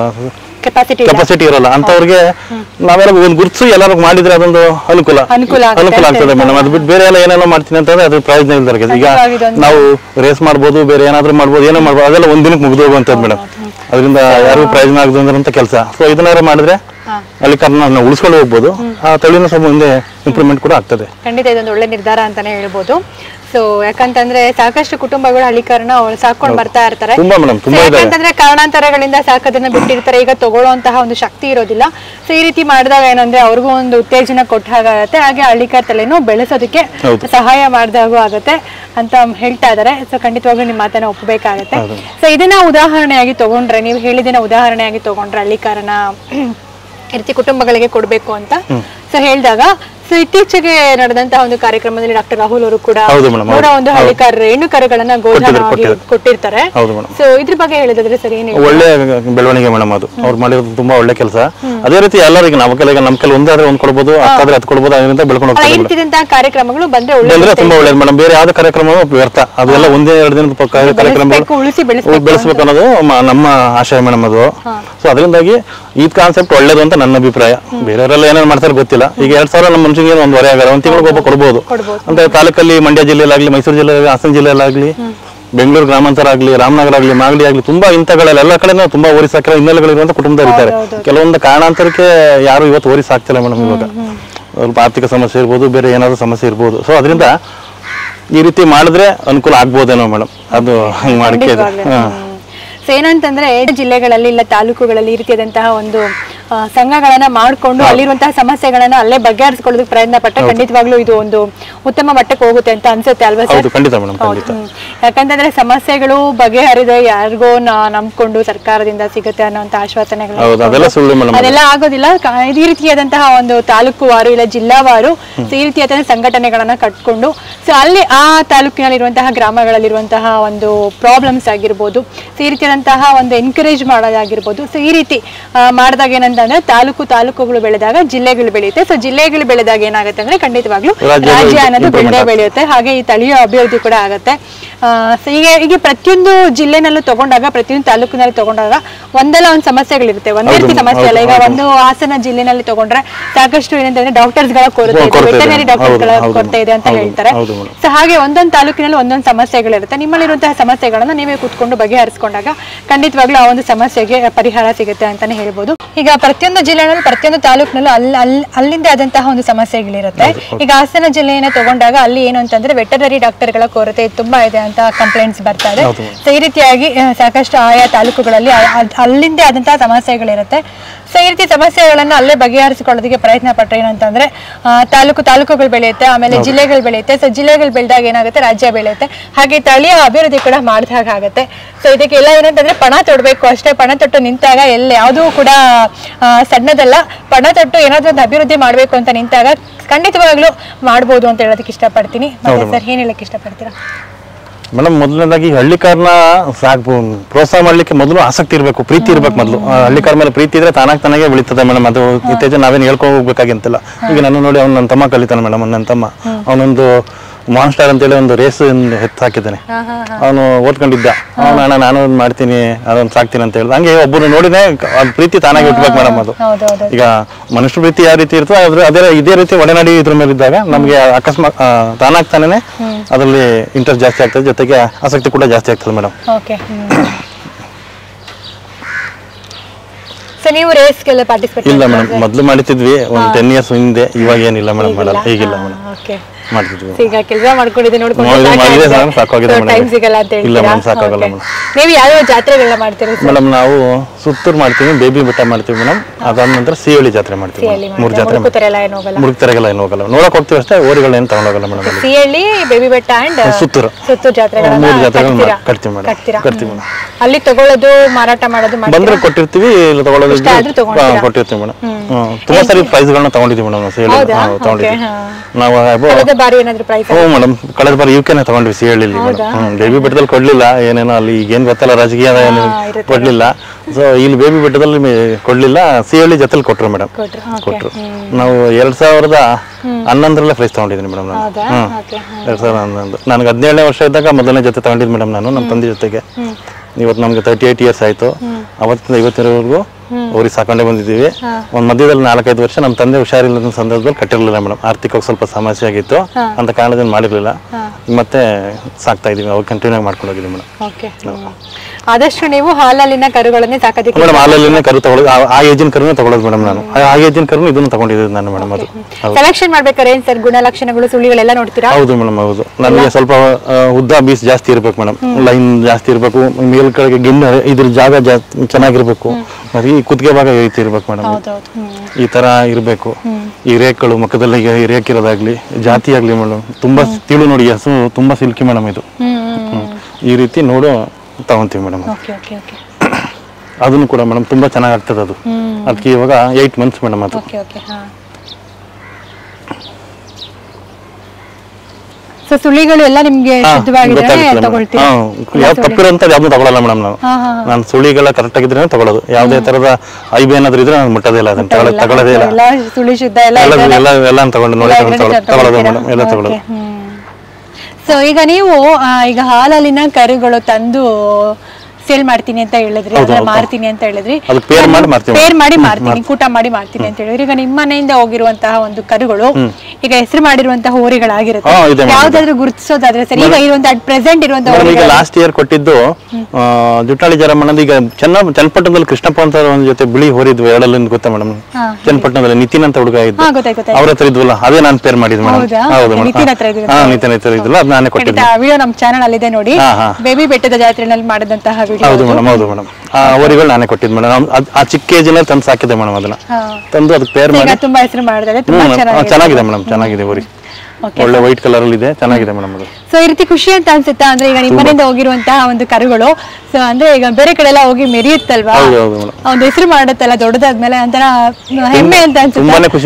ಕೆಪಾಸಿಟಿ ಇರಲ್ಲ. ಅಂತವ್ರಿಗೆ ನಾವೆಲ್ಲ ಒಂದು ಗುರುತಿಸಿ ಎಲ್ಲರೂ ಮಾಡಿದ್ರೆ ಅದೊಂದು ಅನುಕೂಲ ಅನುಕೂಲ ಆಗ್ತದೆ ಮೇಡಮ್. ಅದು ಬಿಟ್ಟು ಬೇರೆ ಎಲ್ಲ ಏನೆಲ್ಲ ಮಾಡ್ತೀನಿ ಅಂತಂದ್ರೆ ಅದ್ರ ಪ್ರಯೋಜನ ಇಲ್ದಾರೆ. ಈಗ ನಾವು ರೇಸ್ ಮಾಡ್ಬೋದು, ಬೇರೆ ಏನಾದ್ರು ಮಾಡ್ಬೋದು, ಏನೋ ಮಾಡ್ಬೋದು, ಅದೆಲ್ಲ ಒಂದ್ ದಿನಕ್ಕೆ ಮುಗಿದು ಹೋಗುವಂಥದ್ದು ಮೇಡಮ್. ಅದರಿಂದ ಯಾರಿಗೂ ಪ್ರಯೋಜನ ಆಗದಂತ ಕೆಲಸ. ಸೊ ಇದನ್ನಾರು ಮಾಡಿದ್ರೆ ಹಳ್ಳಿಕಾರನ ನಾವು ಉಳಿಸ್ಕೊಂಡು ಹೋಗ್ಬೋದು. ಆ ತಳಿನ ಸ್ವಲ್ಪ ಮುಂದೆ ಇಂಪ್ರೂವ್ಮೆಂಟ್ ಕೂಡ ಆಗ್ತದೆ. ಖಂಡಿತ ಇದೊಂದು ಒಳ್ಳೆ ನಿರ್ಧಾರ ಅಂತಾನೆ ಹೇಳ್ಬೋದು. ಸೊ ಯಾಕಂತಂದ್ರೆ ಸಾಕಷ್ಟು ಕುಟುಂಬಗಳು ಹಳ್ಳಿಕಾರನ ಸಾಕೊಂಡು ಬರ್ತಾ ಇರ್ತಾರೆ. ಯಾಕಂತಂದ್ರೆ ಕಾರಣಾಂತರಗಳಿಂದ ಸಾಕೋದನ್ನ ಬಿಟ್ಟಿರ್ತಾರೆ. ಈಗ ತಗೊಳ್ಳುವಂತಹ ಒಂದು ಶಕ್ತಿ ಇರೋದಿಲ್ಲ. ಸೊ ಈ ರೀತಿ ಮಾಡಿದಾಗ ಏನಂದ್ರೆ ಅವ್ರಿಗೂ ಒಂದು ಉತ್ತೇಜನ ಕೊಟ್ಟ ಹಾಗಾಗತ್ತೆ, ಹಾಗೆ ಹಳ್ಳಿಕಾರ್ ತಲೆನೂ ಬೆಳೆಸೋದಕ್ಕೆ ಸಹಾಯ ಮಾಡಿದಾಗೂ ಆಗತ್ತೆ ಅಂತ ಹೇಳ್ತಾ ಇದಾರೆ. ಸೊ ಖಂಡಿತವಾಗ್ಲೂ ನಿಮ್ಮ ಮಾತನ್ನ ಒಪ್ಪಬೇಕಾಗತ್ತೆ. ಸೊ ಇದನ್ನ ಉದಾಹರಣೆಯಾಗಿ ತಗೊಂಡ್ರೆ, ನೀವು ಹೇಳಿದಿನ ಉದಾಹರಣೆಯಾಗಿ ತಗೊಂಡ್ರೆ ಹಳ್ಳಿಕಾರನ ಈ ರೀತಿ ಕುಟುಂಬಗಳಿಗೆ ಕೊಡ್ಬೇಕು ಅಂತ ಸೊ ಹೇಳಿದಾಗ, ಸೊ ಇತ್ತೀಚೆಗೆ ನಡೆದಂತಹ ಒಂದು ಕಾರ್ಯಕ್ರಮದಲ್ಲಿ ಡಾಕ್ಟರ್ ರಾಹುಲ್ ಅವರು ಕೂಡ ನೂರ ಒಂದು ಹಳ್ಳಿಕಾರ ಹೆಣ್ಣು ಕರುಗಳನ್ನ ಗೋದಾನ ಕೊಟ್ಟಿರ್ತಾರೆ. ಸೊ ಇದ್ರ ಬಗ್ಗೆ ಹೇಳಿದ್ರೆ ಸರಿ, ಒಳ್ಳೆ ಬೆಳವಣಿಗೆ ಮೇಡಮ್. ಅದು ಅವ್ರು ಮಾಡಿರೋದು ತುಂಬಾ ಒಳ್ಳೆ ಕೆಲಸ. ಅದೇ ರೀತಿ ಎಲ್ಲರಿಗೆ ನಾವು ಕೆಲ ನಮ್ಮ ಕೆಲ ಒಂದಾದ್ರೆ ಒಂದ್ ಕೊಡ್ಬೋದು, ಹತ್ತಾದ್ರೆ ಹತ್ತು ಕೊಡ್ಬೋದು, ಅದರಿಂದ ಬೆಳ್ಕೊಂಡು ಹೋಗ್ತಾರೆ. ಕಾರ್ಯಕ್ರಮಗಳು ಬಂದ್ರೆ ಬಂದ್ರೆ ತುಂಬಾ ಒಳ್ಳೇದು ಮೇಡಮ್. ಬೇರೆ ಯಾವ್ದು ಕಾರ್ಯಕ್ರಮ ವ್ಯರ್ಥ, ಅದೆಲ್ಲ ಒಂದೇ ಎರಡು ದಿನದ ಕಾರ್ಯಕ್ರಮಗಳು ಬೆಳೆಸಬೇಕು ಅನ್ನೋದು ನಮ್ಮ ಆಶಯ ಮೇಡಮ್ ಅದು. ಸೊ ಅದರಿಂದಾಗಿ ಈ ಕಾನ್ಸೆಪ್ಟ್ ಒಳ್ಳೇದು ಅಂತ ನನ್ನ ಅಭಿಪ್ರಾಯ. ಬೇರೆಯವರೆಲ್ಲ ಏನೇನು ಮಾಡ್ತಾರೆ ಗೊತ್ತಿಲ್ಲ. ಈಗ ಎರಡ್ ಸಾವಿರ ನಮ್ಮ ಮನುಷ್ಯನಿಗೆ ಒಂದು ಹೊರೆ ಆಗಲ್ಲ, ಒಂದ್ ತಿಂಗಳಿಗೆ ಒಬ್ಬ ಕೊಡ್ಬೋದು ಅಂತ ತಾಲೂಕಲ್ಲಿ, ಮಂಡ್ಯ ಜಿಲ್ಲೆಯಲ್ಲಾಗ್ಲಿ, ಮೈಸೂರು ಜಿಲ್ಲೆಯಲ್ಲಿ, ಹಾಸನ ಜಿಲ್ಲೆಯಲ್ಲಾಗ್ಲಿ, ಬೆಂಗಳೂರು ಗ್ರಾಮಾಂತರ ಆಗ್ಲಿ, ರಾಮನಗರ ಆಗ್ಲಿ, ಮಾಗಡಿ ಆಗ್ಲಿ, ತುಂಬಾ ಇಂಥಗಳೆಲ್ಲ ಎಲ್ಲ ಕಡೆ ತುಂಬಾ ಓರಿ ಸಾಕಿರೋ ಹಿನ್ನೆಲೆಗಳಿರುವಂತ ಕುಟುಂಬದವ್ರು ಇರ್ತಾರೆ. ಕೆಲವೊಂದು ಕಾರಣಾಂತರಕ್ಕೆ ಯಾರು ಇವತ್ತು ಓರಿ ಸಾಕ್ತಿಲ್ಲ ಮೇಡಮ್. ಇವಾಗ ಸ್ವಲ್ಪ ಆರ್ಥಿಕ ಸಮಸ್ಯೆ ಇರ್ಬೋದು, ಬೇರೆ ಏನಾದ್ರು ಸಮಸ್ಯೆ ಇರ್ಬೋದು. ಸೊ ಅದರಿಂದ ಈ ರೀತಿ ಮಾಡಿದ್ರೆ ಅನುಕೂಲ ಆಗ್ಬೋದೇನೋ ಮೇಡಮ್. ಅದು ಹಂಗ್ ಮಾಡಕ್ಕೆ ಏನಂತಂದ್ರೆ ಜಿಲ್ಲೆಗಳಲ್ಲಿ ಇಲ್ಲ ತಾಲೂಕುಗಳಲ್ಲಿ ಈ ರೀತಿಯಾದಂತಹ ಒಂದು ಸಂಘಗಳನ್ನ ಮಾಡಿಕೊಂಡು ಅಲ್ಲಿರುವಂತಹ ಸಮಸ್ಯೆಗಳನ್ನ ಅಲ್ಲೇ ಬಗೆಹರಿಸಿಕೊಳ್ಳೋದಕ್ಕೆ ಪ್ರಯತ್ನ ಪಟ್ಟರೆ ಖಂಡಿತವಾಗ್ಲೂ ಇದು ಒಂದು ಉತ್ತಮ ಮಟ್ಟಕ್ಕೆ ಹೋಗುತ್ತೆ ಅಂತ ಅನ್ಸುತ್ತೆ ಅಲ್ವಾ ಸರ್? ಯಾಕಂತಂದ್ರೆ ಸಮಸ್ಯೆಗಳು ಬಗೆಹರಿದ ಯಾರಿಗೋ ನಂಬ್ಕೊಂಡು ಸರ್ಕಾರದಿಂದ ಸಿಗುತ್ತೆ ಅನ್ನೋಂತ ಆಶ್ವಾಸನೆಗಳು ಅದೆಲ್ಲ ಆಗೋದಿಲ್ಲ. ಈ ರೀತಿಯಾದಂತಹ ಒಂದು ತಾಲೂಕುವಾರು ಇಲ್ಲ ಜಿಲ್ಲಾವಾರು ಈ ರೀತಿಯಾದ ಸಂಘಟನೆಗಳನ್ನ ಕಟ್ಕೊಂಡು ಸೊ ಅಲ್ಲಿ ಆ ತಾಲೂಕಿನಲ್ಲಿರುವಂತಹ ಗ್ರಾಮಗಳಲ್ಲಿರುವಂತಹ ಒಂದು ಪ್ರಾಬ್ಲಮ್ಸ್ ಆಗಿರ್ಬೋದು, ಈ ರೀತಿಯಾದಂತಹ ಒಂದು ಎನ್ಕರೇಜ್ ಮಾಡೋದಾಗಿರ್ಬೋದು. ಸೊ ಈ ರೀತಿ ಮಾಡಿದಾಗ ಏನಂತ ಅಂದ್ರೆ ತಾಲೂಕು ತಾಲೂಕುಗಳು ಬೆಳೆದಾಗ ಜಿಲ್ಲೆಗಳು ಬೆಳೆಯುತ್ತೆ. ಸೊ ಜಿಲ್ಲೆಗಳು ಬೆಳೆದಾಗ ಏನಾಗುತ್ತೆ ಅಂದ್ರೆ ಖಂಡಿತವಾಗ್ಲೂ ರಾಜ್ಯ ಅನ್ನೋದು ಬೆಳೆ ಬೆಳೆಯುತ್ತೆ. ಹಾಗೆ ಈ ತಳಿಯೋ ಅಭಿವೃದ್ಧಿ ಕೂಡ ಆಗುತ್ತೆ. ಈಗ ಈಗ ಪ್ರತಿಯೊಂದು ಜಿಲ್ಲೆನಲ್ಲೂ ತಗೊಂಡಾಗ, ಪ್ರತಿಯೊಂದು ತಾಲೂಕಿನಲ್ಲಿ ತಗೊಂಡಾಗ ಒಂದಲ್ಲ ಒಂದು ಸಮಸ್ಯೆಗಳಿರುತ್ತೆ. ಒಂದೇ ರೀತಿ ಸಮಸ್ಯೆ ಅಲ್ಲ. ಈಗ ಒಂದು ಹಾಸನ ಜಿಲ್ಲೆನಲ್ಲಿ ತಗೊಂಡ್ರೆ ಸಾಕಷ್ಟು ಏನಂತಂದ್ರೆ ಡಾಕ್ಟರ್ಸ್ ಗಳ ಕೊರತೆ ಇದೆ, ವೆಟರ್ನರಿ ಡಾಕ್ಟರ್ಸ್ ಗಳ ಕೊರತೆ ಇದೆ ಅಂತ ಹೇಳ್ತಾರೆ. ಸೊ ಹಾಗೆ ಒಂದೊಂದು ತಾಲೂಕಿನಲ್ಲಿ ಒಂದೊಂದು ಸಮಸ್ಯೆಗಳಿರುತ್ತೆ. ನಿಮ್ಮಲ್ಲಿರುವಂತಹ ಸಮಸ್ಯೆಗಳನ್ನ ನೀವೇ ಕೂತ್ಕೊಂಡು ಬಗೆಹರಿಸಿಕೊಂಡಾಗ ಖಂಡಿತವಾಗ್ಲೂ ಆ ಒಂದು ಸಮಸ್ಯೆಗೆ ಪರಿಹಾರ ಸಿಗುತ್ತೆ ಅಂತಾನೆ ಹೇಳ್ಬೋದು. ಈಗ ಪ್ರತಿಯೊಂದು ಜಿಲ್ಲೆನಲ್ಲೂ ಪ್ರತಿಯೊಂದು ತಾಲೂಕಿನಲ್ಲೂ ಅಲ್ಲಿ ಅಲ್ಲಿ ಅಲ್ಲಿಂದ ಆದಂತಹ ಒಂದು ಸಮಸ್ಯೆಗಳಿರುತ್ತೆ. ಈಗ ಹಾಸನ ಜಿಲ್ಲೆಯನ್ನ ತಗೊಂಡಾಗ ಅಲ್ಲಿ ಏನು ಅಂತಂದ್ರೆ ವೆಟರ್ನರಿ ಡಾಕ್ಟರ್ಗಳ ಕೊರತೆ ತುಂಬಾ ಇದೆ ಅಂತ ಕಂಪ್ಲೇಂಟ್ಸ್ ಬರ್ತಾ ಇದೆ. ಸೊ ಈ ರೀತಿಯಾಗಿ ಸಾಕಷ್ಟು ಆಯಾ ತಾಲೂಕುಗಳಲ್ಲಿ ಅಲ್ಲಿಂದೇ ಆದಂತಹ ಸಮಸ್ಯೆಗಳಿರುತ್ತೆ. ಸೊ ಈ ರೀತಿ ಸಮಸ್ಯೆಗಳನ್ನ ಅಲ್ಲೇ ಬಗೆಹರಿಸಿಕೊಳ್ಳೋದಕ್ಕೆ ಪ್ರಯತ್ನ ಪಟ್ಟರೆ ಏನಂತಂದ್ರೆ ತಾಲೂಕು ತಾಲೂಕುಗಳು ಬೆಳೆಯುತ್ತೆ, ಆಮೇಲೆ ಜಿಲ್ಲೆಗಳು ಬೆಳೆಯುತ್ತೆ. ಸೊ ಜಿಲ್ಲೆಗಳು ಬೆಳೆದಾಗ ಏನಾಗುತ್ತೆ, ರಾಜ್ಯ ಬೆಳೆಯುತ್ತೆ. ಹಾಗೆ ತಳಿಯ ಅಭಿವೃದ್ಧಿ ಕೂಡ ಮಾಡಿದಾಗ ಆಗುತ್ತೆ. ಸೊ ಇದಕ್ಕೆಲ್ಲ ಏನಂತಂದ್ರೆ ಪಣ ತೊಡಬೇಕು ಅಷ್ಟೇ. ಪಣ ತೊಟ್ಟು ನಿಂತಾಗ ಎಲ್ಲ ಯಾವುದೂ ಕೂಡ ಸಣ್ಣದಲ್ಲ. ಪಣ ತೊಟ್ಟು ಏನಾದ್ರೂ ಒಂದು ಅಭಿವೃದ್ಧಿ ಮಾಡ್ಬೇಕು ಅಂತ ನಿಂತಾಗ ಖಂಡಿತವಾಗ್ಲೂ ಮಾಡ್ಬೋದು ಅಂತ ಹೇಳೋದಕ್ಕೆ ಇಷ್ಟಪಡ್ತೀನಿ. ಮತ್ತೆ ಸರ್ ಏನ್ ಹೇಳಕ್ ಇಷ್ಟಪಡ್ತೀರಾ? ಮೇಡಮ್, ಮೊದಲನೇದಾಗಿ ಹಳ್ಳಿಕಾರನ ಸಾಕು ಪ್ರೋತ್ಸಾಹ ಮಾಡ್ಲಿಕ್ಕೆ ಮೊದಲು ಆಸಕ್ತಿ ಇರಬೇಕು, ಪ್ರೀತಿ ಇರ್ಬೇಕು. ಮೊದಲು ಹಳ್ಳಿಕಾರ ಮೇಲೆ ಪ್ರೀತಿ ಇದ್ರೆ ತಾನಾಗಿ ತನಗೆ ಬೆಳೀತದೆ ಮೇಡಮ್. ಅದು ಇತ್ತೀಚೆಗೆ ನಾವೇನು ಹೇಳ್ಕೊಂಡು ಹೋಗ್ಬೇಕಾಗಿಂತಿಲ್ಲ. ಈಗ ನಾನು ನೋಡಿ ಅವ್ನು ನನ್ನ ತಮ್ಮ ಕಲಿತಾನೆ ಮೇಡಮ್. ನನ್ನ ತಮ್ಮ ಅವನೊಂದು ಮಾನ್ಸ್ಟಾರ್ ಅಂತೇಳಿ ಒಂದು ರೇಸ್ ಹೆತ್ತು ಹಾಕಿದ್ದಾನೆ. ಅವನು ಓದ್ಕೊಂಡಿದ್ದ. ಅವನು ಅಣ್ಣ ನಾನು ಮಾಡ್ತೀನಿ, ಅದೊಂದು ಸಾಕ್ತೀನಿ ಅಂತ ಹೇಳಿದ. ಹಂಗೆ ಒಬ್ಬರು ನೋಡಿನೇ ಅದು ಪ್ರೀತಿ ತಾನಾಗಿ ಇಟ್ಬೇಕು ಮೇಡಮ್. ಅದು ಈಗ ಮನುಷ್ಯ ಪ್ರೀತಿ ಯಾವ ರೀತಿ ಇರ್ತೋ ಅದ್ರ ಅದೇ ಇದೇ ರೀತಿ ಒಡನಾಡಿ ಇದ್ರ ಮೇಲೆ ಇದ್ದಾಗ ನಮ್ಗೆ ಅಕಸ್ಮಾತ್ ತಾನಾಗ್ತಾನೆ ಅದರಲ್ಲಿ ಇಂಟ್ರೆಸ್ಟ್ ಜಾಸ್ತಿ ಆಗ್ತದೆ, ಜೊತೆಗೆ ಆಸಕ್ತಿ ಕೂಡ ಜಾಸ್ತಿ ಆಗ್ತದೆ ಮೇಡಮ್. ನೀವು ರೇಸ್ಗೆಲ್ಲ ಪಾರ್ಟಿಸಿಪೇಟ್ ಇಲ್ಲ ಮೇಡಮ್, ಮೊದಲು ಮಾಡ್ತಿದ್ವಿ ಒಂದು ಟೆನ್ ಇಯರ್ಸ್ ಹಿಂದೆ. ಇವಾಗ ಏನಿಲ್ಲ ಮೇಡಮ್, ಮಾಡಲ್ಲ, ಈಗಿಲ್ಲ ಮೇಡಮ್. ಮಾಡ್ತಿದ್ವಿ. ಈಗ ಕೆಲಸ ಮಾಡ್ಕೊಂಡಿದ್ದೆ ನೋಡ್ಕೊಂಡು ಸಾಕಾಗಿದೆ ಟೈಮ್ ಸಿಗಲ್ಲ ಅಂತ ಇಲ್ಲ ಮೇಡಮ್, ಸಾಕಾಗಲ್ಲ ಮೇಡಮ್. ನೀವು ಯಾವ ಯಾವ ಜಾತ್ರೆಗಳನ್ನ ಮಾಡ್ತೀರಿ ಮೇಡಮ್? ನಾವು ಸುತ್ತೂರು ಮಾಡ್ತೀವಿ, ಬೇಬಿ ಬೆಟ್ಟ ಮಾಡ್ತೀವಿ ಮೇಡಮ್. ಅದಾದ ನಂತರ ಸಿಹಳ್ಳಿ ಜಾತ್ರೆ ಮಾಡ್ತೀವಿ. ಮೂರು ಜಾತ್ರೆ. ಮುಡುಕ್ತೆರೆಗೆಲ್ಲ ಏನು ಹೋಗಲ್ಲ, ನೋಡಕ್ ಹೋಗ್ತೀವಿ ಅಷ್ಟೇ. ಓರಿಗಳು ಏನು ತಗೊಂಡೋಗಲ್ಲ ಮೇಡಮ್. ಸಿಹಳ್ಳಿ, ಬೇಬಿ ಬೆಟ್ಟ ಅಂಡ್ ಸುತ್ತೂರು ಸುತ್ತೂರು ಜಾತ್ರೆಗಳನ್ನ ಮೂರು ಜಾತ್ರೆಗಳು ಕಟ್ತೀವಿ ಮೇಡಮ್. ಕಟ್ತೀವಿ ಮೇಡಮ್. ಅಲ್ಲಿ ತಗೊಳ್ಳೋದು, ಮಾರಾಟ ಮಾಡೋದು ಬಂದ್ರೆ ಕೊಟ್ಟಿರ್ತೀವಿ, ಇಲ್ಲ ತಗೊಳ್ಳೋದು ಕೊಟ್ಟಿರ್ತೀವಿ ಮೇಡಮ್. ತುಂಬಾ ಸರಿ ಪ್ರೈಸ್ಗಳನ್ನ ತಗೊಂಡಿದ್ದೀವಿ ಮೇಡಮ್. ಸಿಹಳ್ಳಿ ತಗೊಂಡಿದ್ದೀವಿ ನಾವು. ಹ್ಞೂ ಮೇಡಮ್, ಕಳೆದ ಬಾರಿ ಯುಕೆನೆ ತಗೊಂಡ್ವಿ ಸಿಹಳ್ಳಿಲಿ. ಬೇಬಿ ಬೆಟ್ಟದಲ್ಲಿ ಕೊಡ್ಲಿಲ್ಲ, ಏನೇನೋ ಅಲ್ಲಿ ಈಗೇನು ಗೊತ್ತಲ್ಲ ರಾಜಕೀಯ ಕೊಡ್ಲಿಲ್ಲ. ಸೊ ಇಲ್ಲಿ ಬೇಬಿ ಬೆಟ್ಟದಲ್ಲಿ ಕೊಡ್ಲಿಲ್ಲ, ಸಿಹಳ್ಳಿ ಜೊತೆಲಿ ಕೊಟ್ರು ಮೇಡಮ್. ಕೊಟ್ರು. ನಾವು ಎರಡ್ ಸಾವಿರದ ಹನ್ನೊಂದರಲ್ಲೇ ಪ್ರೈಸ್ ತಗೊಂಡಿದ್ದೀನಿ ಮೇಡಮ್. ನಾನು ಹ್ಮ್ ಎರಡ್ ಸಾವಿರದ ಹನ್ನೊಂದು ನನಗೆ ಹದಿನೇಳನೇ ವರ್ಷ ಇದ್ದಾಗ ಮೊದಲನೇ ಜೊತೆ ತಗೊಂಡಿದ್ದು ಮೇಡಮ್ ನಾನು ನಮ್ಮ ತಂದೆ ಜೊತೆಗೆ. ಇವತ್ತು ನಮ್ಗೆ ತರ್ಟಿ ಏಟ್ ಇಯರ್ಸ್ ಆಯ್ತು. ಅವತ್ತಿಂದ ಇವತ್ತಿನವರೆಗೂ ಅವ್ರಿಗೆ ಸಾಕೊಂಡೇ ಬಂದಿದ್ದೀವಿ. ಒಂದ್ ಮಧ್ಯದಲ್ಲಿ ನಾಲ್ಕೈದು ವರ್ಷ ನಮ್ಮ ತಂದೆ ಹುಷಾರಿಲ್ಲದ ಸಂದರ್ಭದಲ್ಲಿ ಕಟ್ಟಿರ್ಲಿಲ್ಲ ಮೇಡಮ್. ಆರ್ಥಿಕವಾಗಿ ಸ್ವಲ್ಪ ಸಮಸ್ಯೆ ಆಗಿತ್ತು ಅಂತ ಕಾರಣದಿಂದ ಮಾಡಿರ್ಲಿಲ್ಲ. ಮತ್ತೆ ಸಾಕ್ತಾ ಇದೀವಿ, ಅವಾಗ ಕಂಟಿನ್ಯೂ ಮಾಡ್ಕೊಂಡು ಹೋಗಿದ್ದೀವಿ ಮೇಡಮ್. ಆದಷ್ಟು ನೀವು ಹಾಲಲ್ಲಿನ ಕರುಗಳನ್ನೇ ಸಾಕೋದಕ್ಕೆ ಮೇಡಮ್. ಹಾಲಲ್ಲಿನ ಕರು ತಗೊಳ್ಳೋದು, ಆ ಏಜಿನ ಕರುನೇ ತಗೊಳ್ಳೋದು ಮೇಡಮ್. ನಾನು ಆ ಏಜಿನ ಕರು ಇದನ್ನು ತಗೊಂಡಿದ್ದೀನಿ ನಾನು ಮೇಡಮ್. ಅದು ಸೆಲೆಕ್ಷನ್ ಮಾಡ್ಬೇಕಾದ್ರೆ ಏನ್ ಸರ್ ಗುಣಲಕ್ಷಣಗಳು, ಸುಳಿಗಳೆಲ್ಲ ನೋಡ್ತೀರಾ? ಹೌದು ಮೇಡಮ್, ಹೌದು. ನನಗೆ ಸ್ವಲ್ಪ ಉದ್ದ ಬೀಸ್ ಜಾಸ್ತಿ ಇರ್ಬೇಕು ಮೇಡಮ್, ಲೈನ್ ಜಾಸ್ತಿ ಇರ್ಬೇಕು, ಮೇಲ್ಕಡೆಗೆ ಗಿನ್ನ ಇದ್ರ ಜಾಗ ಜಾಸ್ತಿ ಚೆನ್ನಾಗಿರ್ಬೇಕು, ಮತ್ತೆ ಈ ಕುತ್ತಿಗೆ ಭಾಗ ಈ ರೀತಿ ಇರ್ಬೇಕು ಮೇಡಮ್. ಈ ತರ ಇರ್ಬೇಕು. ಈ ರೇಕ್ಗಳು ಮುಖದಲ್ಲಿ ಈ ರೇಕ್ ಇರೋದಾಗ್ಲಿ, ಜಾತಿ ಆಗ್ಲಿ ಮೇಡಮ್, ತುಂಬಾ ತಿಳು ನೋಡಿ, ಹಸು ತುಂಬಾ ಸಿಲ್ಕಿ ಮೇಡಮ್ ಇದು. ಈ ರೀತಿ ನೋಡು ತಗೊಂತೀವಿ ಮೇಡಮ್. ಅದನ್ನು ಕೂಡ ಮೇಡಮ್ ತುಂಬಾ ಚೆನ್ನಾಗಿ ಆಗ್ತದೆ ಅದು. ಅದಕ್ಕೆ ಇವಾಗ ಏಟ್ ಮಂತ್ಸ್ ಮೇಡಮ್. ಅದು ಸೊ ಸೊ ಸುಳಿಗಳು ಎಲ್ಲ ನಿಮ್ಗೆ ಶುದ್ಧವಾಗಿದ್ರೆ ತಗೊಳ್ತೀರಾ? ಯಾವ್ದು ತಪ್ಪಿರೋಂತ ಯಾವ್ದು ತಗೊಳಲ್ಲ ಮೇಡಮ್ ನಾವು. ನಾನು ಸುಳಿಗಳ ಕರೆಕ್ಟ್ ಆಗಿದ್ರೆ ತಗೊಳ್ಳೋದು. ಯಾವುದೇ ತರದ ಐಬಿ ಏನಾದ್ರು ಇದ್ರೆ ನಾನು ಮುಟ್ಟೋದೇ ಇಲ್ಲ, ಅದನ್ನ ತಗೊಳ್ಳೋದೇ ಇಲ್ಲ. ಎಲ್ಲ ಸುಳಿ ಶುದ್ಧ ಎಲ್ಲ ಎಲ್ಲ ಎಲ್ಲ ತಗೊಂಡು ನೋಡಿ ತಗೊಳ್ಳೋದು ಮೇಡಮ್, ಎಲ್ಲ ತಗೊಳ್ಳೋದು. ಸೊ ಈಗ ನೀವು ಈಗ ಹಾಲಲ್ಲಿನ ಕರುಗಳು ತಂದು ಸೇಲ್ ಮಾಡ್ತೀನಿ ಅಂತ ಹೇಳಿದ್ರಿ, ಮಾರ್ತೀನಿ ಅಂತ ಹೇಳಿದ್ರಿ, ಪೇರ್ ಮಾಡಿ ಮಾಡ್ತೀನಿ, ಪೇರ್ ಮಾಡಿ ಮಾರ್ತೀನಿ, ಕೂಟ ಮಾಡಿ ಮಾಡ್ತೀನಿ ಅಂತ ಹೇಳಿದ್ರಿ. ಈಗ ನಿಮ್ಮ ಮನೆಯಿಂದ ಹೋಗಿರುವಂತಹ ಒಂದು ಕರುಗಳು ಈಗ ಹೆಸರು ಮಾಡಿರುವಂತಹ ಹೋರಿಗಳಾಗಿರುತ್ತೆ, ಯಾವ್ದಾದ್ರು ಗುರುತಿಸೋದಾದ್ರೆ ಸರಿ ಈಗ ಇರುವಂತಹ ಪ್ರೆಸೆಂಟ್ ಇರುವಂತಹ ಈಗ ಲಾಸ್ಟ್ ಇಯರ್ ಕೊಟ್ಟಿದ್ದು ಜುಟ್ಟಾಳಿ ಜರಮ್ಮನದು. ಈಗ ಚೆನ್ನ ಚನ್ನಪಟ್ಟಣದಲ್ಲಿ ಕೃಷ್ಣಪ್ಪ ಅಂತ ಒಂದು ಜೊತೆ ಬಿಳಿ ಹೋರಿದ್ವು ಎರಡಲ್ಲಿ, ಗೊತ್ತಾ ಮೇಡಮ್? ಚನ್ನಪಟ್ಟಣದಲ್ಲಿ ನಿತಿನ್ ಅಂತ ಹುಡುಗ ಇದ್ದು ಅವ್ರ ಹತ್ರ ಇದ್ವಲ್ಲ, ಅದೇ ನಾನು ಪೇರ್ ಮಾಡಿದ್ ಮೇಡಮ್. ಹೌದು ನಿತಿನ್ ಹತ್ರ ಇದ್ವಿ, ನಿತಿನ್ ಹತ್ರ ಇದ್ವಲ್ಲ, ಅದು ನಾನೇ ಕೊಟ್ಟಿದ್ದೆ. ವಿಡಿಯೋ ನಮ್ಮ ಚಾನಲ್ ಅಲ್ಲಿದೆ ನೋಡಿ, ಬೇಬಿ ಬೆಟ್ಟದ ಜಾತ್ರೆಯಲ್ಲಿ ಮಾಡಿದಂತಹ ವಿಡಿಯೋ. ಹೌದು ಮೇಡಮ್, ಹೌದು ಮೇಡಮ್. ಆ ಹೋರಿಗಳು ನಾನೇ ಕೊಟ್ಟಿದ್ ಮೇಡಮ್. ಆ ಚಿಕ್ಕ ಏಜಿನಲ್ಲಿ ತಂದು ಸಾಕಿದೆ ಮೇಡಮ್, ಅದನ್ನ ತಂದು ಅದಕ್ಕೆ ಪೇರ್ ಮಾಡಿ ತುಂಬಾ ಹೆಸರು ಮಾಡಿದ್ದಾರೆ. ಚೆನ್ನಾಗಿದೆ ಮೇಡಮ್, ಚೆನ್ನಾಗಿದೆ ಹೋರಿ, ಒಳ್ಳೆ ವೈಟ್ ಕಲರ್ ಅಲ್ಲಿ ಇದೆ, ಚೆನ್ನಾಗಿದೆ ಮೇಡಮ್ ಅದು. ಸೊ ಈ ರೀತಿ ಖುಷಿ ಅಂತ ಅನ್ಸುತ್ತಾ? ಅಂದ್ರೆ ಈಗ ನಿಮ್ಮನೆಯಿಂದ ಹೋಗಿರುವಂತಹ ಒಂದು ಕರುಗಳು ಸೊ ಅಂದ್ರೆ ಈಗ ಬೇರೆ ಕಡೆ ಎಲ್ಲ ಹೋಗಿ ಮೆರೆಯುತ್ತಲ್ವಾ, ಒಂದು ಹೆಸರು ಮಾಡುತ್ತಲ್ಲ ದೊಡ್ಡದಾದ್ಮೇಲೆ ಒಂಥರ ಹೆಮ್ಮೆ ಅಂತ ಅನ್ಸುತ್ತೆ. ತುಂಬಾನೇ ಖುಷಿ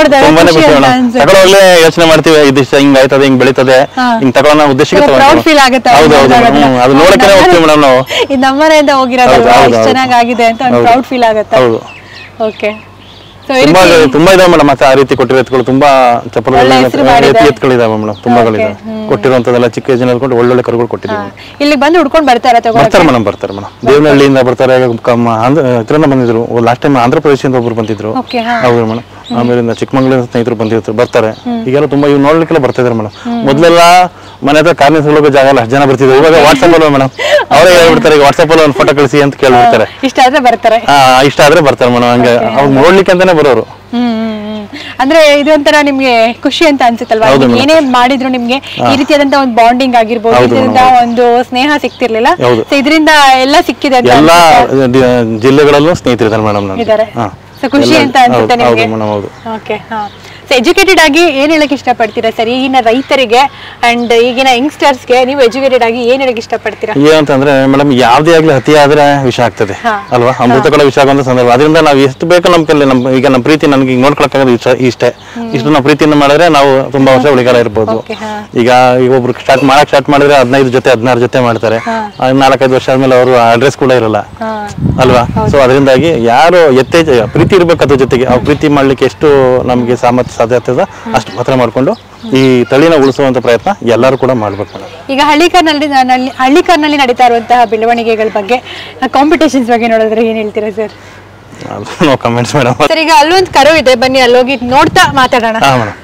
ತಗೊಳ್ಳೋಗ್ಲೇ ಯೋಚನೆ ಮಾಡ್ತೀವಿ, ಇದಿಷ್ಟ ಹಿಂಗ್ ಆಯ್ತದೆ, ಹಿಂಗ್ ಬೆಳೀತದೆ, ಹಿಂಗ್ ತಗೊಳ್ಳೋ ಉದ್ದೇಶಕ್ಕೆ ಪ್ರೌಡ್ ಫೀಲ್ ಆಗುತ್ತೆ. ಅದು ನೋಡಕ್ಕೆ ಹೋಗ್ತೀವಿ ಮೇಡಮ್ ನಾವು. ಇದು ನಮ್ಮನೆಯಿಂದ ಹೋಗಿರೋದು ಚೆನ್ನಾಗಿದೆ ಅಂತ ಒಂದು ಪ್ರೌಡ್ ಫೀಲ್ ಆಗುತ್ತೆ. ಓಕೆ, ತುಂಬಾ ತುಂಬಾ ಇದಾವೆ ಮೇಡಮ್. ಮತ್ತೆ ಆ ರೀತಿ ಕೊಟ್ಟಿರೋ ಎತ್ಗಳು ತುಂಬಾ ಚಪ್ಪಲ ಎತ್ಗಳಿದಾವೆ ಮೇಡಮ್, ತುಂಬಾಗಳಿದಾವೆ. ಕೊಟ್ಟಿರುವಂತದೆಲ್ಲ ಚಿಕ್ಕ ಏಜಿನಲ್ಲಿ ಕೊಂಡು ಒಳ್ಳೊಳ್ಳೆ ಕರುಗಳು ಕೊಟ್ಟಿದ್ದೀವಿ. ಇಲ್ಲಿ ಬಂದು ಹುಡ್ಕೊಂಡು ಬರ್ತಾರೆ ಬರ್ತಾರೆ ಮೇಡಮ್, ಬರ್ತಾರೆ ಮೇಡಮ್. ದೇವನಹಳ್ಳಿಯಿಂದ ಬರ್ತಾರೆ, ಹತ್ರನ ಬಂದಿದ್ರು. ಲಾಸ್ಟ್ ಟೈಮ್ ಆಂಧ್ರ ಪ್ರದೇಶದಿಂದ ಒಬ್ರು ಬಂದಿದ್ರು. ಹೌದು ಮೇಡಮ್. ಆಮೇಲೆ ಚಿಕ್ಕಮಂಗ್ಳೂರಿನ ಸ್ನೇಹಿತರು ಬಂದಿದ್ರು, ಬರ್ತಾರೆ. ಈಗೆಲ್ಲ ತುಂಬಾ ಇವ್ ನೋಡ್ಲಿಕ್ಕೆಲ್ಲ ಬರ್ತಾ ಇದಾರೆ ಮೇಡಮ್. ಮೊದ್ಲೆಲ್ಲ ಮನೆ ಹತ್ರ ಕಾರ್ನ ಹೋಗೋ ಜಾಗ ಅಲ್ಲ, ಅಷ್ಟು ಜನ ಬರ್ತಿದ್ರು. ಇವಾಗ ವಾಟ್ಸ್ಆಪ್ ಅಲ್ವಾ ಮೇಡಮ್, ಅವರೇ ಹೇಳ್ಬಿಡ್ತಾರೆ, ಈಗ ವಾಟ್ಸ್ಆಪ್ ಅಲ್ಲಿ ಒಂದು ಫೋಟೋ ಕಳಿಸಿ ಅಂತ ಕೇಳ್ಬಿಡ್ತಾರೆ. ಇಷ್ಟ ಆದ್ರೆ ಬರ್ತಾರೆ. ಹಾ, ಇಷ್ಟ ಆದ್ರೆ ಬರ್ತಾರೆ ಮೇಡಮ್. ಹಂಗೆ ಅವ್ರು ನೋಡ್ಲಿಕ್ಕೆ ಅಂತಾನೆ ಬರೋರು. ಅಂದ್ರೆ ಇದು ಒಂಥರ ನಿಮ್ಗೆ ಖುಷಿ ಅಂತ ಅನ್ಸುತ್ತಲ್ವಾ? ಏನೇ ಮಾಡಿದ್ರು ನಿಮ್ಗೆ ಈ ರೀತಿಯಾದಂತ ಒಂದು ಬಾಂಡಿಂಗ್ ಆಗಿರ್ಬೋದು, ಇದರಿಂದ ಒಂದು ಸ್ನೇಹ ಸಿಕ್ತಿರ್ಲಿಲ್ಲ, ಇದರಿಂದ ಎಲ್ಲ ಸಿಕ್ಕಿದೆ. ಎಲ್ಲಾ ಜಿಲ್ಲೆಗಳಲ್ಲೂ ಸ್ನೇಹಿತರಿದ್ದಾರೆ ಮೇಡಮ್ ಇದ್ದಾರೆ. ಖುಷಿ ಅಂತ ಅನ್ಸುತ್ತೆ ನಿಮ್ಗೆ? ಓಕೆ, ಹಾ. ಎಜುಕೇಟೆಡ್ ಆಗಿ ಏನ್ ಹೇಳಕ್ ಇಷ್ಟಪಡ್ತೀರಾ ಸರ್ ಈಗಿನ ರೈತರಿಗೆ ಅಂಡ್ ಈಗಿನ ಯಂಗ್ಸ್ಟರ್ಸ್ಗೆ? ನೀವು ಎಜುಕೇಟೆಡ್ ಆಗಿ ಏನ್ ಹೇಳಕ್ ಇಷ್ಟಪಡ್ತೀರಾ? ಏನಂತಂದ್ರೆ ಮೇಡಮ್, ಯಾವ್ದೇ ಆಗ್ಲಿ ಅತಿ ಆದ್ರೆ ವಿಷ ಆಗ್ತದೆ ಅಲ್ವಾ? ಅಮೃತ ಕೂಡ ವಿಷ ಆಗುವಂತ ಸಂದರ್ಭ. ಅದರಿಂದ ನಾವು ಎಷ್ಟು ಬೇಕೋ ನಮ್ ಕೈಲಿ, ನಮ್ ಈಗ ನಮ್ಮ ಪ್ರೀತಿ ನನ್ಗೆ ನೋಡ್ಕೊಳಕ್ಕಾಗೋದು ಇಷ್ಟೇ. ಇಷ್ಟು ನಾವು ಪ್ರೀತಿಯಿಂದ ಮಾಡಿದ್ರೆ ನಾವು ತುಂಬಾ ವರ್ಷ ಉಳಿಗಾಲ ಇರ್ಬೋದು. ಈಗ ಈಗ ಒಬ್ರು ಸ್ಟಾರ್ಟ್ ಮಾಡಕ್ ಸ್ಟಾರ್ಟ್ ಮಾಡಿದ್ರೆ ಹದಿನೈದು ಜೊತೆ ಹದಿನಾರು ಜೊತೆ ಮಾಡ್ತಾರೆ. ನಾಲ್ಕೈದು ವರ್ಷ ಆದ್ಮೇಲೆ ಅವರು ಅಡ್ರೆಸ್ ಕೂಡ ಇರಲ್ಲ ಅಲ್ವಾ? ಸೊ ಅದರಿಂದಾಗಿ ಯಾರು ಎತ್ತೇ ಪ್ರೀತಿ ಇರ್ಬೇಕು ಅದ್ರ ಜೊತೆಗೆ. ಅವ್ರು ಪ್ರೀತಿ ಮಾಡ್ಲಿಕ್ಕೆ ಎಷ್ಟು ನಮ್ಗೆ ಸಾಮರ್ಥ್ಯ ಸಾಧ್ಯತೆ ಅಷ್ಟು ಮಾತ್ರ ಮಾಡ್ಕೊಂಡು ಈ ತಳಿನ ಉಳಿಸುವಂತ ಪ್ರಯತ್ನ ಎಲ್ಲರೂ ಕೂಡ ಮಾಡ್ಬೇಕು. ಈಗ ಹಳ್ಳಿಕಾರ್ನಲ್ಲಿ ಹಳ್ಳಿಕಾರ್ನಲ್ಲಿ ನಡೀತಾ ಇರುವಂತಹ ಬೆಳವಣಿಗೆಗಳ ಬಗ್ಗೆ, ಕಾಂಪಿಟೇಷನ್ಸ್ ಬಗ್ಗೆ ನೋಡಿದ್ರೆ ಏನ್ ಹೇಳ್ತೀರಾ sir? No comments madam. Sir, ಈಗ ಅಲ್ಲೊಂದು ಕರು ಇದೆ, ಬನ್ನಿ ಅಲ್ಲೋಗಿ ನೋಡ್ತಾ ಮಾತಾಡೋಣ. ಹಾ ಮೇಡಮ್,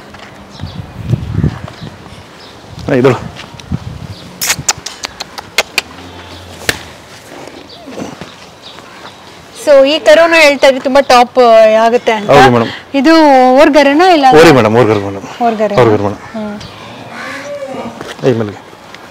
ಇದು ಸೊ ಈ ಕರುನು ಹೇಳ್ತಾ ಇದ್ರೆ ತುಂಬಾ ಟಾಪ್ ಆಗುತ್ತೆ ಅಂತ. ಇದು ಓರ್ಗರನ ಇಲ್ಲ? ಓರಿ ಮೇಡಮ್, ಓರ್ಗರ್ ಮೇಡಮ್, ಓರ್ಗರ ಓರ್ಗರ್ ಮೇಡಮ್. ಏ ಮಲ್ಲಿಗೆ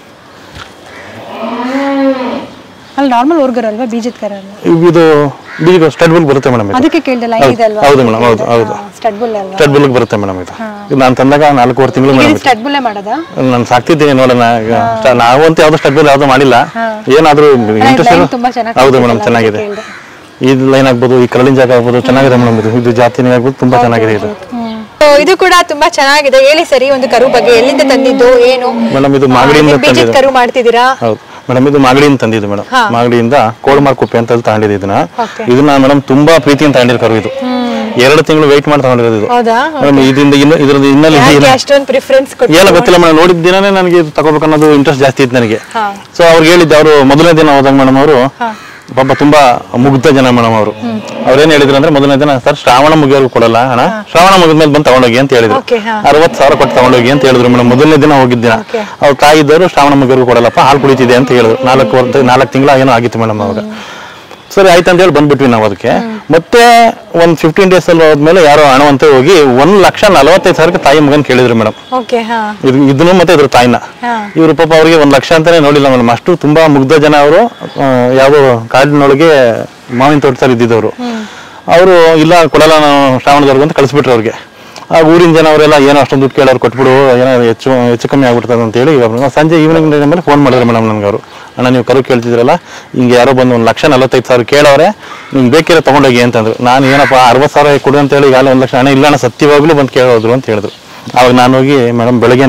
ಅಲ್ಲಿ ನಾರ್ಮಲ್ ಓರ್ಗರ್ ಅಲ್ವಾ, ಬೀಜದ ಕರ ಅಲ್ವಾ? ಇದು ಬೀಜ ಸ್ಟಡ್ ಬುಲ್ ಬರುತ್ತೆ ಮೇಡಮ್. ಅದಕ್ಕೆ ಕೇಳಿದಲ್ಲ, ಇದೆ ಅಲ್ವಾ? ಹೌದು ಮೇಡಮ್, ಹೌದು ಹೌದು, ಸ್ಟಡ್ ಬುಲ್ ಅಲ್ವಾ? ಸ್ಟಡ್ ಬುಲ್ ಬರುತ್ತೆ ಮೇಡಮ್. ಇದು ನಾನು ತಂದಾಗ ನಾಲ್ಕೂವರೆ ತಿಂಗಳು ಮೇಡಮ್. ಸ್ಟಡ್ ಬುಲ್ ಮಾಡೋದಾ? ನಾನು ಸಾಕ್ತಿದ್ದೀನಿ ನೋಡೋಣ. ನಾವಂತೂ ಯಾವ್ದು ಸ್ಟಡ್ ಬುಲ್ ಯಾವ್ದು ಮಾಡಿಲ್ಲ, ಏನಾದ್ರೂ ಇಂಟ್ರೆಸ್ಟ್. ಹೌದು ಮೇಡಮ್, ಚೆನ್ನಾಗಿದೆ. ಇದು ಲೈನ್ ಆಗ್ಬೋದು, ಈ ಕರಳಿನ ಜಾಗ ಆಗ್ಬೋದು, ಚೆನ್ನಾಗಿದೆ ಮೇಡಮ್. ಇದು ಇದು ಜಾತಿನೇ ಆಗ್ಬೋದು, ತುಂಬಾ ಚೆನ್ನಾಗಿದೆ ಇದು. ಇದು ಕೂಡ ತುಂಬಾ ಚೆನ್ನಾಗಿದೆ. ಹೇಳಿ ಸರಿ, ಒಂದು ಕರು ಬಗ್ಗೆ ಎಲ್ಲಿಂದ ತಂದಿದ್ದು, ಏನು ಮೇಡಮ್? ಇದು ಮಾಗಡಿಯಿಂದ ತಂದಿದ್ದು. ಕರು ಮಾಡ್ತಿದ್ದೀರಾ? ಹೌದು ಮೇಡಮ್, ಇದು ಮಾಗಡಿಯಿಂದ ತಂದಿದ್ದು ಮೇಡಮ್. ಮಾಗಡಿಯಿಂದ ಕೋಳಮಾರ್ ಕುಪ್ಪೆ ಅಂತ ತಗೊಂಡಿದ್ದು ಇದನ್ನ. ಇದನ್ನ ಮೇಡಮ್ ತುಂಬಾ ಪ್ರೀತಿಯಿಂದ ತಗೊಂಡಿರೋ ಕರು ಇದು. ಎರಡು ತಿಂಗಳು ವೇಟ್ ಮಾಡಿ ತಗೊಂಡಿರೋದು ಇದು ಮೇಡಮ್. ಇದರಿಂದ ಇನ್ನು ಇದ್ರದ್ದು ಇನ್ನಲ್ಲಿ ಏನೋ ಗೊತ್ತಿಲ್ಲ ಮೇಡಮ್. ನೋಡಿದ ದಿನನೇ ನನಗೆ ತಗೋಬೇಕು ಅನ್ನೋದು ಇಂಟ್ರೆಸ್ಟ್ ಜಾಸ್ತಿ ಇತ್ತು ನನಗೆ. ಸೊ ಅವ್ರಿಗೆ ಹೇಳಿದ್ದೆ, ಅವರು ಮೊದಲನೇ ದಿನ ಹೋದಾಗ ಮೇಡಮ್, ಅವರು ಪಾಪ ತುಂಬಾ ಮುಗ್ಧ ಜನ ಮೇಡಮ್. ಅವರು ಅವ್ರೇನ್ ಹೇಳಿದ್ರು ಅಂದ್ರೆ, ಮೊದಲನೇ ದಿನ ಸರ್ ಶ್ರಾವಣ ಮುಗಿಯೋರ್ಗು ಕೊಡಲ್ಲ ಹಣ, ಶ್ರಾವಣ ಮುಗಿದ್ಮೇಲೆ ಬಂದು ತಗೊಂಡೋಗಿ ಅಂತ ಹೇಳಿದ್ರು. ಅರವತ್ತು ಸಾವಿರ ಕೊಟ್ಟು ತಗೊಂಡೋಗಿ ಅಂತ ಹೇಳಿದ್ರು ಮೇಡಮ್. ಮೊದಲನೇ ದಿನ ಹೋಗಿದ್ದಿನ ಅವ್ರ ತಾಯಿ ಇದ್ದವರು ಶ್ರಾವಣ ಮುಗಿಯೋರ್ಗು ಕೊಡಲ್ಲಪ್ಪ, ಹಾಲು ಕುಡಿತಿದೆ ಅಂತ ಹೇಳಿದ್ರು. ನಾಲ್ಕು ವರ್ಷ ನಾಲ್ಕು ತಿಂಗಳ ಏನೋ ಆಗಿತ್ತು ಮೇಡಮ್ ಅವಾಗ. ಸರಿ ಆಯ್ತು ಅಂತ ಹೇಳಿ ಬಂದ್ಬಿಟ್ವಿ ನಾವು ಅದಕ್ಕೆ. ಮತ್ತೆ ಒಂದ್ ಫಿಫ್ಟೀನ್ ಡೇಸ್ ಅಲ್ಲಿ ಹೋದ್ಮೇಲೆ ಯಾರೋ ಹಣ ಅಂತ ಹೋಗಿ ಒಂದ್ ಲಕ್ಷ ನಲವತ್ತೈದು ಸಾವಿರಕ್ಕೆ ತಾಯಿ ಮಗನ್ ಕೇಳಿದ್ರು ಮೇಡಮ್. ಇದನ್ನು ಮತ್ತೆ ಇದ್ರ ತಾಯಿನ. ಇವ್ರು ಪಾಪ ಅವ್ರಿಗೆ ಒಂದ್ ಲಕ್ಷ ಅಂತಾನೆ ನೋಡಿಲ್ಲ ಮೇಡಮ್. ಅಷ್ಟು ತುಂಬಾ ಮುಗ್ಧ ಜನ ಅವರು. ಯಾವ್ದೋ ಕಾಡಿನೊಳಗೆ ಮಾವಿನ ತೋಟದಲ್ಲಿ ಇದ್ದಿದ್ದವರು. ಅವರು ಇಲ್ಲ ಕೊಡಲ್ಲ ನಾವು ಶ್ರಾವಣದವ್ರಿಗೆ ಅಂತ ಕಳಿಸ್ಬಿಟ್ರು ಅವ್ರಿಗೆ. ಆ ಊರಿನ ಜನ ಅವರೆಲ್ಲ ಏನೋ ಅಷ್ಟೊಂದು ದುಡ್ಡು ಕೇಳೋರು ಕೊಟ್ಬಿಡು, ಏನೋ ಹೆಚ್ಚು ಹೆಚ್ಚು ಕಮ್ಮಿ ಆಗ್ಬಿಡ್ತದೆ ಅಂತ ಹೇಳಿ ಸಂಜೆ ಈವ್ನಿಂಗ್ ಮೇಲೆ ಫೋನ್ ಮಾಡಿದ್ರು ಮೇಡಮ್ ನನಗೆ ಅವರು. ಅಣ್ಣ ನೀವು ಕರು ಕೇಳ್ತಿದ್ರಲ್ಲ, ಹಿಂಗೆ ಯಾರೋ ಬಂದು ಒಂದು ಲಕ್ಷ ನಲವತ್ತೈದು ಸಾವಿರ ಕೇಳೋರೆ, ನಿಮ್ಗೆ ಬೇಕಿರೋ ತೊಗೊಂಡೋಗಿ ಅಂತಂದ್ರು. ನಾನು ಏನಪ್ಪ ಅರವತ್ತು ಸಾವಿರ ಕೊಡು ಅಂತ ಹೇಳಿ, ಈಗಾಗಲೇ ಒಂದು ಲಕ್ಷ ಹಣ ಇಲ್ಲ ಅಣ್ಣ ಸತ್ಯವಾಗ್ಲೂ ಬಂದು ಕೇಳೋದ್ರು ಅಂತ ಹೇಳಿದ್ರು. ಅವಾಗ ನಾನು ಹೋಗಿ ಮೇಡಮ್ ಬೆಳಗ್ಗೆನೆ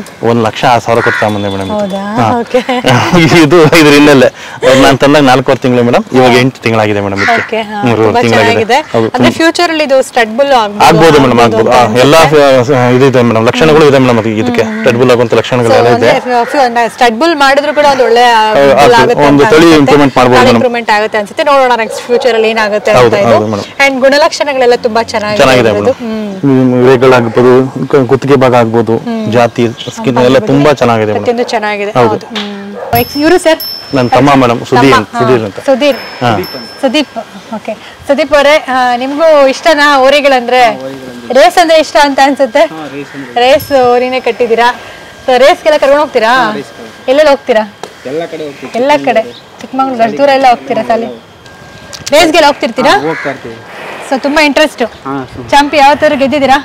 ಒಂದ್ ಲಕ್ಷ ಆರು ಸಾವಿರ ಕೊಡ್ತಾ ಬಂದೆ ಮೇಡಮ್. ಹೌದಾ? ಓಕೆ. ಇದು ಇದ್ರ ಹಿನ್ನೆಲೆ ನಾನು ತಂದಾಗ ನಾಲ್ಕೂವರೆ ತಿಂಗಳು ಮೇಡಮ್, ಇವಾಗ ಎಂಟು ತಿಂಗಳಾಗಿದೆ ಮೇಡಮ್. ಓಕೆ. ತುಂಬಾ ಚೆನ್ನಾಗಿದೆ. ಅಂದ್ರೆ ಫ್ಯೂಚರ್ ಅಲ್ಲಿ ಇದು ಸ್ಟಡ್ ಬುಲ್ ಆಗ್ಬೋದು ಮೇಡಮ್, ಆಗ್ಬೋದು. ಎಲ್ಲಾ ಇದು ಇದೆ ಮೇಡಮ್, ಲಕ್ಷಣಗಳು ಇದೆ ಮೇಡಮ್. ಇದಕ್ಕೆ ಸ್ಟಡ್ ಬುಲ್ ಆಗುವಂತ ಲಕ್ಷಣಗಳೆಲ್ಲ ಇದೆ. ಸ್ಟಡ್ ಬುಲ್ ಮಾಡಿದ್ರು ಕೂಡ ಅದು ಒಳ್ಳೆ ಒಂದು ತಳಿ ಇಂಪ್ರೂವ್ಮೆಂಟ್ ಮಾಡಬಹುದು ಮೇಡಮ್. ಇಂಪ್ರೂವ್ಮೆಂಟ್ ಆಗುತ್ತೆ ಅನ್ಸುತ್ತೆ. ನೋಡೋಣ ನೆಕ್ಸ್ಟ್ ಫ್ಯೂಚರ್ ಅಲ್ಲಿ ಏನಾಗುತ್ತೆ ಅಂತ. ಇದು ಅಂಡ್ ಗುಣಲಕ್ಷಣಗಳೆಲ್ಲ ತುಂಬಾ ಚೆನ್ನಾಗಿದೆ. ರೇಗಳಾಗಬಹುದು, ಕುತ್ತಿಗೆ ಭಾಗ ಆಗ್ಬೋದು, ಜಾತಿ, ಸ್ಕಿನ್ ಎಲ್ಲ ತುಂಬಾ ಚೆನ್ನಾಗಿದೆ ಮೇಡಮ್. ಪ್ರತಿಯೊಂದು ಚೆನ್ನಾಗಿದೆ. ಹೌದು. ಇವರು ಸರ್ ನನ್ನ ತಮ್ಮ ಮೇಡಮ್, ಸುಧೀರ್ ಸುಧೀರ್ ಅಂತ. ಸುಧೀರ್ ಸುದೀಪ್. ಓಕೆ. ಸುದೀಪ್ ಅವರೇ, ನಿಮ್ಗೂ ಇಷ್ಟನಾ ಓರಿಗಳಂದ್ರೆ? ರೇಸ್ ಅಂದ್ರೆ ಇಷ್ಟ ಅಂತ ಅನ್ಸುತ್ತೆ. ರೇಸ್ ಓರಿನೇ ಕಟ್ಟಿದ್ದೀರಾ? ರೇಸ್ಗೆಲ್ಲ ಕರ್ಕೊಂಡು ಹೋಗ್ತೀರಾ? ಎಲ್ಲೆಲ್ಲ ಹೋಗ್ತೀರಾ? ಎಲ್ಲ ಕಡೆ ಚಿಕ್ಕಮಂಗ್ಳೂರು ಅಷ್ಟು ದೂರ ಎಲ್ಲ ಹೋಗ್ತೀರಾ? ಸಾಲಿ ರೇಸ್ಗೆಲ್ಲ ಹೋಗ್ತಿರ್ತೀರಾ? ಸೊ ತುಂಬಾ ಇಂಟ್ರೆಸ್ಟ್. ಚಾಂಪಿ ಯಾವತ್ತಾದ್ರು ಗೆದ್ದಿದ್ದೀರಾ?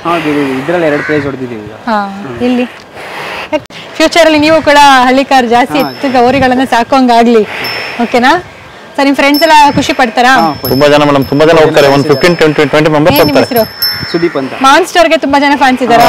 ಹಾ. ಇಲ್ಲಿ ಫ್ಯೂಚರ್ ಅಲ್ಲಿ ನೀವು ಕೂಡ ಹಳ್ಳಿಕಾರ್ ಜಾಸ್ತಿ ಎತ್ತು ಓರಿಗಳನ್ನ ಸಾಕೋಂಗಾಗ್ಲಿ. ಓಕೆನಾ? ಸರ್ ನಿಮ್ ಫ್ರೆಂಡ್ಸ್ ಎಲ್ಲ ಖುಷಿ ಪಡ್ತಾರಾ? ತುಂಬಾ ಜನ ಮೇಡಮ್, ತುಂಬಾ ಜನ ಹೋಗ್ತಾರೆ. ಒಂದು ಫಿಫ್ಟೀನ್ ಟ್ವೆಂಟಿ ಟ್ವೆಂಟಿ ಮೆಂಬರ್ಸ್ ಹೋಗ್ತಾರೆ. ಸುದೀಪ್ ಅಂತ. ಮಾನ್ಸ್ಟರ್ಗೆ ತುಂಬಾ ಜನ ಫ್ಯಾನ್ಸ್ ಇದಾರಾ?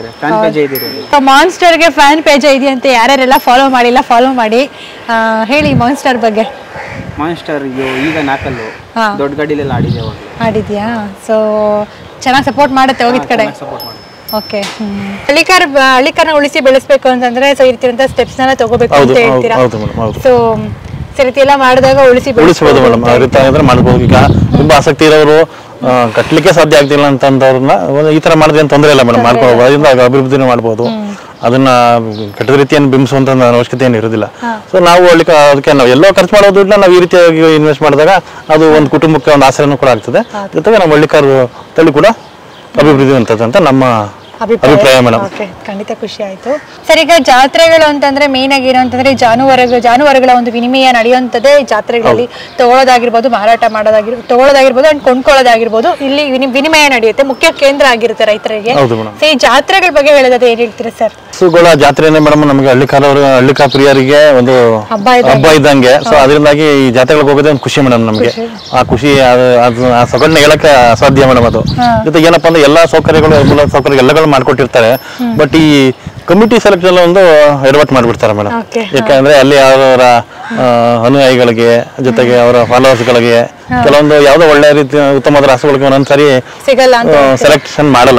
ಮಾನ್ಸ್ಟರ್ಗೆ ಫ್ಯಾನ್ ಪೇಜ್ ಇದೆಯಂತೆ. ಯಾರ್ಯಾರೆಲ್ಲ ಫಾಲೋ ಮಾಡಿಲ್ಲ ಫಾಲೋ ಮಾಡಿ. ಹೇಳಿ ಮಾನ್ಸ್ಟರ್ ಬಗ್ಗೆ. ಮಾನ್ಸ್ಟರ್ ಈಗ ನಾಲ್ಕಲ್ಲು ದೊಡ್ಡ ಗಾಡಿಲೆಲ್ಲ ಆಡಿದೆ. ಆಡಿದ್ಯಾ? ಸೊ ಚೆನ್ನಾಗಿ ಸಪೋರ್ಟ್ ಮಾಡುತ್ತೆ ಹೋಗಿದ್ ಕಡೆ. ಓಕೆ. ಹಳ್ಳಿಕಾರ್ ಹಳ್ಳಿಕಾರನ ಉಳಿಸಿ ಬೆಳೆಸಬೇಕು ಅಂತಂದ್ರೆ ಸೊ ಈ ರೀತಿಯಂತ ಸ್ಟೆಪ್ಸ್ ನ ತಗೋಬೇಕು ಅಂತ ಹೇಳ್ತೀರಾ? ಸೊ ಈ ರೀತಿ ಎಲ್ಲ ಮಾಡಿದಾಗ ಉಳಿಸಿ ಉಳಿಸಬಹುದು ಮೇಡಮ್. ಆ ರೀತಿ ಅಂದ್ರೆ ಮಾಡ್ಬೋದು. ಈಗ ತುಂಬಾ ಆಸಕ್ತಿ ಇರೋರು ಕಟ್ಟಲಿಕ್ಕೆ ಸಾಧ್ಯ ಆಗ್ತಿಲ್ಲ ಅಂತಂದವ್ರನ್ನ ಈ ತರ ಮಾಡಿದ್ರೆ ಏನು ತೊಂದರೆ ಇಲ್ಲ ಮೇಡಮ್, ಮಾಡ್ಕೊಳ್ಬಹುದು. ಅದರಿಂದ ಅಭಿವೃದ್ಧಿನೂ ಮಾಡ್ಬೋದು. ಅದನ್ನ ಕೆಟ್ಟದ ರೀತಿಯನ್ನು ಬಿಂಬಿಸುವಂತ ಅವಶ್ಯಕತೆ ಏನು ಇರೋದಿಲ್ಲ. ಸೊ ನಾವು ಹಳ್ಳಿ ಅದಕ್ಕೆ ನಾವು ಎಲ್ಲೋ ಖರ್ಚು ಮಾಡೋ ದುಡ್ಡನ್ನ ನಾವು ಈ ರೀತಿಯಾಗಿ ಇನ್ವೆಸ್ಟ್ ಮಾಡಿದಾಗ ಅದು ಒಂದು ಕುಟುಂಬಕ್ಕೆ ಒಂದು ಆಸರೆನೂ ಕೂಡ ಆಗ್ತದೆ. ಜೊತೆಗೆ ನಮ್ಮ ಹಳ್ಳಿಕಾರು ತಳಿ ಕೂಡ ಅಭಿವೃದ್ಧಿ ಅಂತಂತ ನಮ್ಮ ಅಭಿಪ್ರಾಯ ಮೇಡಮ್. ಖಂಡಿತ ಖುಷಿ ಆಯ್ತು ಸರ್. ಈಗ ಜಾತ್ರೆಗಳು ಅಂತಂದ್ರೆ ಮೇನ್ ಆಗಿ ಏನಂತಂದ್ರೆ ಜಾನುವಾರು ಜಾನುವಾರುಗಳ ಒಂದು ವಿನಿಮಯ ನಡೆಯುವಂಥದ್ದೇ ಜಾತ್ರೆಗಳಲ್ಲಿ. ತಗೊಳ್ಳೋದಾಗಿರ್ಬೋದು, ಮಾರಾಟ ಮಾಡೋದಾಗಿರ್ಬೋದು, ತಗೊಳ್ಳೋದಾಗಿರ್ಬೋದು ಅಂಡ್ ಕೊಂಡ್ಕೊಳ್ಳೋದಾಗಿರ್ಬೋದು, ಇಲ್ಲಿ ವಿನಿಮಯ ನಡೆಯುತ್ತೆ. ಮುಖ್ಯ ಕೇಂದ್ರ ಆಗಿರುತ್ತೆ ರೈತರಿಗೆ. ಈ ಜಾತ್ರೆಗಳ ಬಗ್ಗೆ ಹೇಳೋದಾದ್ರೆ ಏನ್ ಹೇಳ್ತೀರಾ ಸರ್? ಹಸುಗಳ ಜಾತ್ರೆನೇ ಮೇಡಮ್ ನಮಗೆ ಹಳ್ಳಿಕಾರವರು ಹಳ್ಳಿಕಾ ಪ್ರಿಯರಿಗೆ ಒಂದು ಹಬ್ಬ ಇದ್ದಂಗೆ. ಸೊ ಅದರಿಂದಾಗಿ ಈ ಜಾತ್ರೆಗಳಿಗೆ ಹೋಗೋದೇ ಒಂದು ಖುಷಿ ಮೇಡಮ್ ನಮಗೆ. ಆ ಖುಷಿ ಆ ಸೊಗಡನ್ನ ಹೇಳಕ್ಕೆ ಅಸಾಧ್ಯ ಮೇಡಮ್. ಅದು ಜೊತೆಗೆ ಏನಪ್ಪಾ ಅಂದ್ರೆ ಎಲ್ಲಾ ಸೌಕರ್ಯಗಳು ಮೂಲ ಸೌಕರ್ಯ ಎಲ್ಲಗಳು ಮಾಡ್ಕೊಟ್ಟಿರ್ತಾರೆ. ಬಟ್ ಈ ಕಮಿಟಿ ಸೆಲೆಕ್ಟ್ ಎಲ್ಲ ಒಂದು ಎಡವಟ್ಟು ಮಾಡ್ಬಿಡ್ತಾರೆ ಮೇಡಮ್. ಯಾಕಂದ್ರೆ ಅಲ್ಲಿ ಅವರ ಅನುಯಾಯಿಗಳಿಗೆ ಜೊತೆಗೆ ಅವರ ಫಾಲೋವರ್ಸ್ಗಳಿಗೆ ಕೆಲವೊಂದು ಯಾವ್ದೋ ಒಳ್ಳೆ ರೀತಿ ಉತ್ತಮವಾದ ರಾಸುಗಳಿಗೆ ಒಂದೊಂದ್ಸರಿ ಸೆಲೆಕ್ಷನ್ ಮಾಡಲ್ಲ.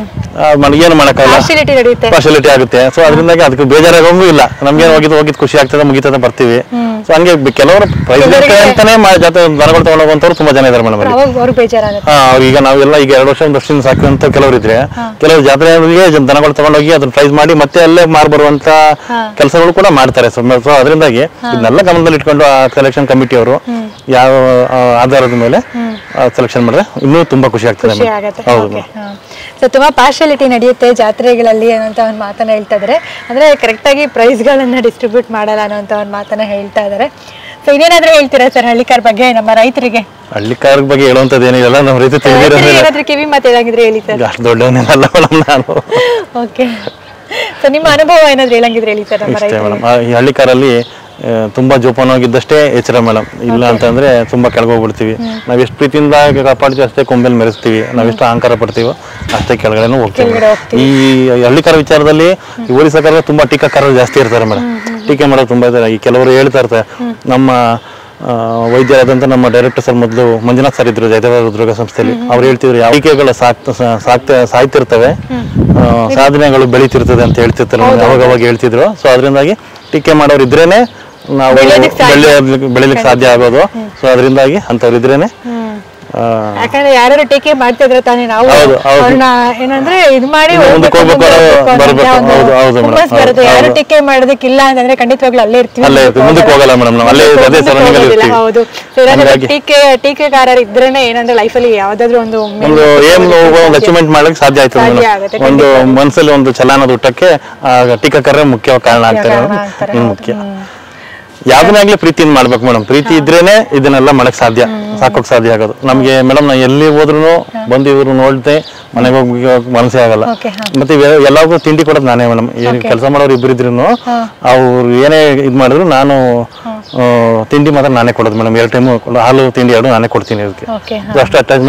ಏನು ಮಾಡಕ್ಕಾಗಲ್ಲ, ಪಾರ್ಶಿಯಾಲಿಟಿ ಆಗುತ್ತೆ. ಸೊ ಅದರಿಂದಾಗಿ ಅದಕ್ಕೆ ಬೇಜಾರಾಗಂಗೂ ಇಲ್ಲ. ನಮ್ಗೆ ಹೋಗಿದ್ ಹೋಗಿದ್ ಖುಷಿ ಆಗ್ತದೆ, ಮುಗಿತದೆ, ಬರ್ತೀವಿ. ಸೊ ಹಂಗೆ ಕೆಲವರು ಅಂತಾನೆ ಜಾತ್ರೆ ದನಗಳು ತಗೊಂಡು ಹೋಗುವಂತವ್ರು ತುಂಬಾ ಜನ ಇದಾರೆ ಮೇಡಮ್. ಹಾ, ಅವ್ರೀಗ ನಾವೆಲ್ಲ ಈಗ ಎರಡು ವರ್ಷ ಒಂದು ವರ್ಷದಿಂದ ಸಾಕುವಂತ ಕೆಲವರು ಇದ್ರೆ, ಕೆಲವರು ಜಾತ್ರೆಗಳಿಗೆ ದನಗಳು ತಗೊಂಡೋಗಿ ಅದನ್ನ ಪ್ರೈಸ್ ಮಾಡಿ ಮತ್ತೆ ಅಲ್ಲೇ ಮಾರ್ ಬರುವಂತ ಕೆಲಸಗಳು ಕೂಡ ಮಾಡ್ತಾರೆ. ಸೊ ಅದರಿಂದಾಗಿ ಇದನ್ನೆಲ್ಲ ಗಮನದಲ್ಲಿ ಇಟ್ಕೊಂಡು ಆ ಸೆಲೆಕ್ಷನ್ ಕಮಿಟಿ ಅವರು ಯಾವ ಆಧಾರದ ಮೇಲೆ ಸೆಲೆಕ್ಷನ್ ಮಾಡಿದ್ರೆ ಇನ್ನೂ ತುಂಬಾ ಖುಷಿ ಆಗ್ತದೆ. ಹೌದು. ಸೊ ತುಂಬಾ ಪಾರ್ಶಿಯಾಲಿಟಿ ನಡೆಯುತ್ತೆ ಜಾತ್ರೆಗಳಲ್ಲಿ ಅನ್ನೋಂತ ಒಂದು ಮಾತನ್ನ ಹೇಳ್ತಾ ಇದಾರೆ. ಅಂದ್ರೆ ಕರೆಕ್ಟ್ ಆಗಿ ಪ್ರೈಸ್ ಗಳನ್ನ ಡಿಸ್ಟ್ರಿಬ್ಯೂಟ್ ಮಾಡಲ್ಲ ಅನ್ನೋಂತ ಒಂದು ಮಾತನ್ನ ಹೇಳ್ತಾ ಇದಾರೆ. ಸೊ ಇನ್ನೇನಾದ್ರೂ ಹೇಳ್ತೀರಾ ಸರ್ ಹಳ್ಳಿಕಾರ್ ಬಗ್ಗೆ, ನಮ್ಮ ರೈತರಿಗೆ? ಹಳ್ಳಿಕಾರ್ ಬಗ್ಗೆ ಹೇಳುವಂತದ್ದು ಏನಿಲ್ಲ, ನಮ್ಮ ರೈತ ಏನಾದ್ರೂ ಕಿವಿ ಮಾತು ಹೇಳಂಗಿದ್ರೆ ಹೇಳಿ ಸರ್. ಅಷ್ಟು ದೊಡ್ಡವನೇನಲ್ಲ ಮೇಡಮ್ ನಾನು. ಓಕೆ. ಸೊ ನಿಮ್ಮ ಅನುಭವ ಏನಾದ್ರು ಹೇಳಂಗಿದ್ರೆ ಹೇಳಿ ಸರ್. ನಮ್ಮ ರೈತರಿಗೆ ಈ ಹಳ್ಳಿಕಾರಲ್ಲಿ ತುಂಬಾ ಜೋಪಾನವಾಗಿದ್ದಷ್ಟೇ ಎಚ್ಚರ ಮೇಡಮ್. ಇಲ್ಲ ಅಂತಂದ್ರೆ ತುಂಬಾ ಕೆಳಗೋಗ್ಬಿಡ್ತೀವಿ. ನಾವ್ ಎಷ್ಟು ಪ್ರೀತಿಯಿಂದ ಕಾಪಾಡ್ತೀವಿ ಅಷ್ಟೇ ಕೊಂಬೆಲ್ ಮೆರೆಸ್ತೀವಿ. ನಾವೆಷ್ಟು ಅಹಂಕಾರ ಪಡ್ತೀವೋ ಅಷ್ಟೇ ಕೆಳಗಡೆನೂ ಹೋಗ್ತೀವಿ. ಈ ಹಳ್ಳಿಕಾರ ವಿಚಾರದಲ್ಲಿ ಈ ಓರಿ ಸರ್ಕಾರ ತುಂಬಾ ಟೀಕಾಕಾರರು ಜಾಸ್ತಿ ಇರ್ತಾರೆ ಮೇಡಮ್. ಟೀಕೆ ಮಾಡೋದು ತುಂಬಾ ಇದ್ದಾರೆ. ಈ ಕೆಲವರು ಹೇಳ್ತಾ ಇರ್ತಾರೆ. ನಮ್ಮ ವೈದ್ಯರಾದಂತ ನಮ್ಮ ಡೈರೆಕ್ಟರ್ ಸರ್ ಮೊದಲು ಮಂಜುನಾಥ್ ಸರ್ ಇದ್ರು ಜಯದೇವ ಹೃದ್ರೋಗ ಸಂಸ್ಥೆಯಲ್ಲಿ. ಅವ್ರು ಹೇಳ್ತಿದ್ರು ಯಾವ ಟೀಕೆಗಳು ಸಾಕ್ತ ಸಾಕ್ತ ಸಾಯ್ತಿರ್ತವೆ, ಸಾಧನೆಗಳು ಬೆಳೀತಿರ್ತದೆ ಅಂತ ಹೇಳ್ತಿರ್ತಾರೆ, ಅವಾಗ ಅವಾಗ ಹೇಳ್ತಿದ್ರು. ಸೊ ಅದರಿಂದಾಗಿ ಟೀಕೆ ಮಾಡೋರು ಇದ್ರೇನೆ ನಾವು ಬೆಳಿಲಿಕ್ಕೆ ಸಾಧ್ಯ ಆಗೋದು. ಸೊ ಅದರಿಂದಾಗಿ ಅಂತವ್ರು ಇದ್ರೇನೆ. ಯಾಕಂದ್ರೆ ಯಾರು ಟೀಕೆ ಮಾಡ್ತಿದ್ರೆ ತಾನೇ ನಾವು ಅವ್ರನ್ನ ಏನಂದ್ರೆ ಇದು ಮಾಡಿ ಯಾರು ಟೀಕೆ ಮಾಡೋದಕ್ಕಿಲ್ಲ ಅಂತಂದ್ರೆ ಖಂಡಿತವಾಗ್ಲೂ ಅಲ್ಲೇ ಇರ್ತೀವಿ, ಮುಂದಕ್ಕೆ ಹೋಗಲ್ಲ ಮೇಡಮ್. ಹೌದು. ಟೀಕೆ ಟೀಕೆಗಾರರು ಇದ್ರೇನೆ ಏನಂದ್ರೆ ಲೈಫಲ್ಲಿ ಯಾವ್ದಾದ್ರು ಒಂದು ಅಚೀವ್ಮೆಂಟ್ ಮಾಡ್ಲಿಕ್ಕೆ ಸಾಧ್ಯ ಆಯ್ತು. ಒಂದು ಮನಸ್ಸಲ್ಲಿ ಒಂದು ಚಲನದ ಊಟಕ್ಕೆ ಟೀಕಾಕಾರರೇ ಮುಖ್ಯ ಕಾರಣ ಆಗ್ತಾರೆ. ಮುಖ್ಯ ಯಾವ್ದನ್ನೇ ಆಗ್ಲಿ ಪ್ರೀತಿಯಿಂದ ಮಾಡ್ಬೇಕು ಮೇಡಮ್. ಪ್ರೀತಿ ಇದ್ರೇನೆ ಇದನ್ನೆಲ್ಲ ಮಾಡಕ್ ಸಾಧ್ಯ, ಸಾಕೋಕ್ ಸಾಧ್ಯ ಆಗೋದು. ನಮ್ಗೆ ಮೇಡಮ್ ನಾ ಎಲ್ಲಿ ಹೋದ್ರು ಬಂದು ಇವ್ರು ನೋಡ್ದೆ ಮನೆಗೆ ಹೋಗಿ ಮನಸ್ಸೇ ಆಗಲ್ಲ. ಮತ್ತೆ ಎಲ್ಲಾರ್ಗು ತಿಂಡಿ ಕೊಡೋದು ನಾನೇ ಮೇಡಮ್. ಕೆಲಸ ಮಾಡೋರು ಇಬ್ರು ಇದ್ರು ಅವ್ರು ಏನೇ ಇದ್ ಮಾಡಿದ್ರು ನಾನು ತಿಂಡಿ ಮಾತ್ರ ನಾನೇ ಕೊಡೋದು ಮೇಡಮ್. ಎರಡು ಟೈಮು ಹಾಲು ತಿಂಡಿ ಎರಡು ನಾನೇ ಕೊಡ್ತೀನಿ. ಅದಕ್ಕೆ ಅಷ್ಟು ಅಟ್ಯಾಚ್ಮೆಂಟ್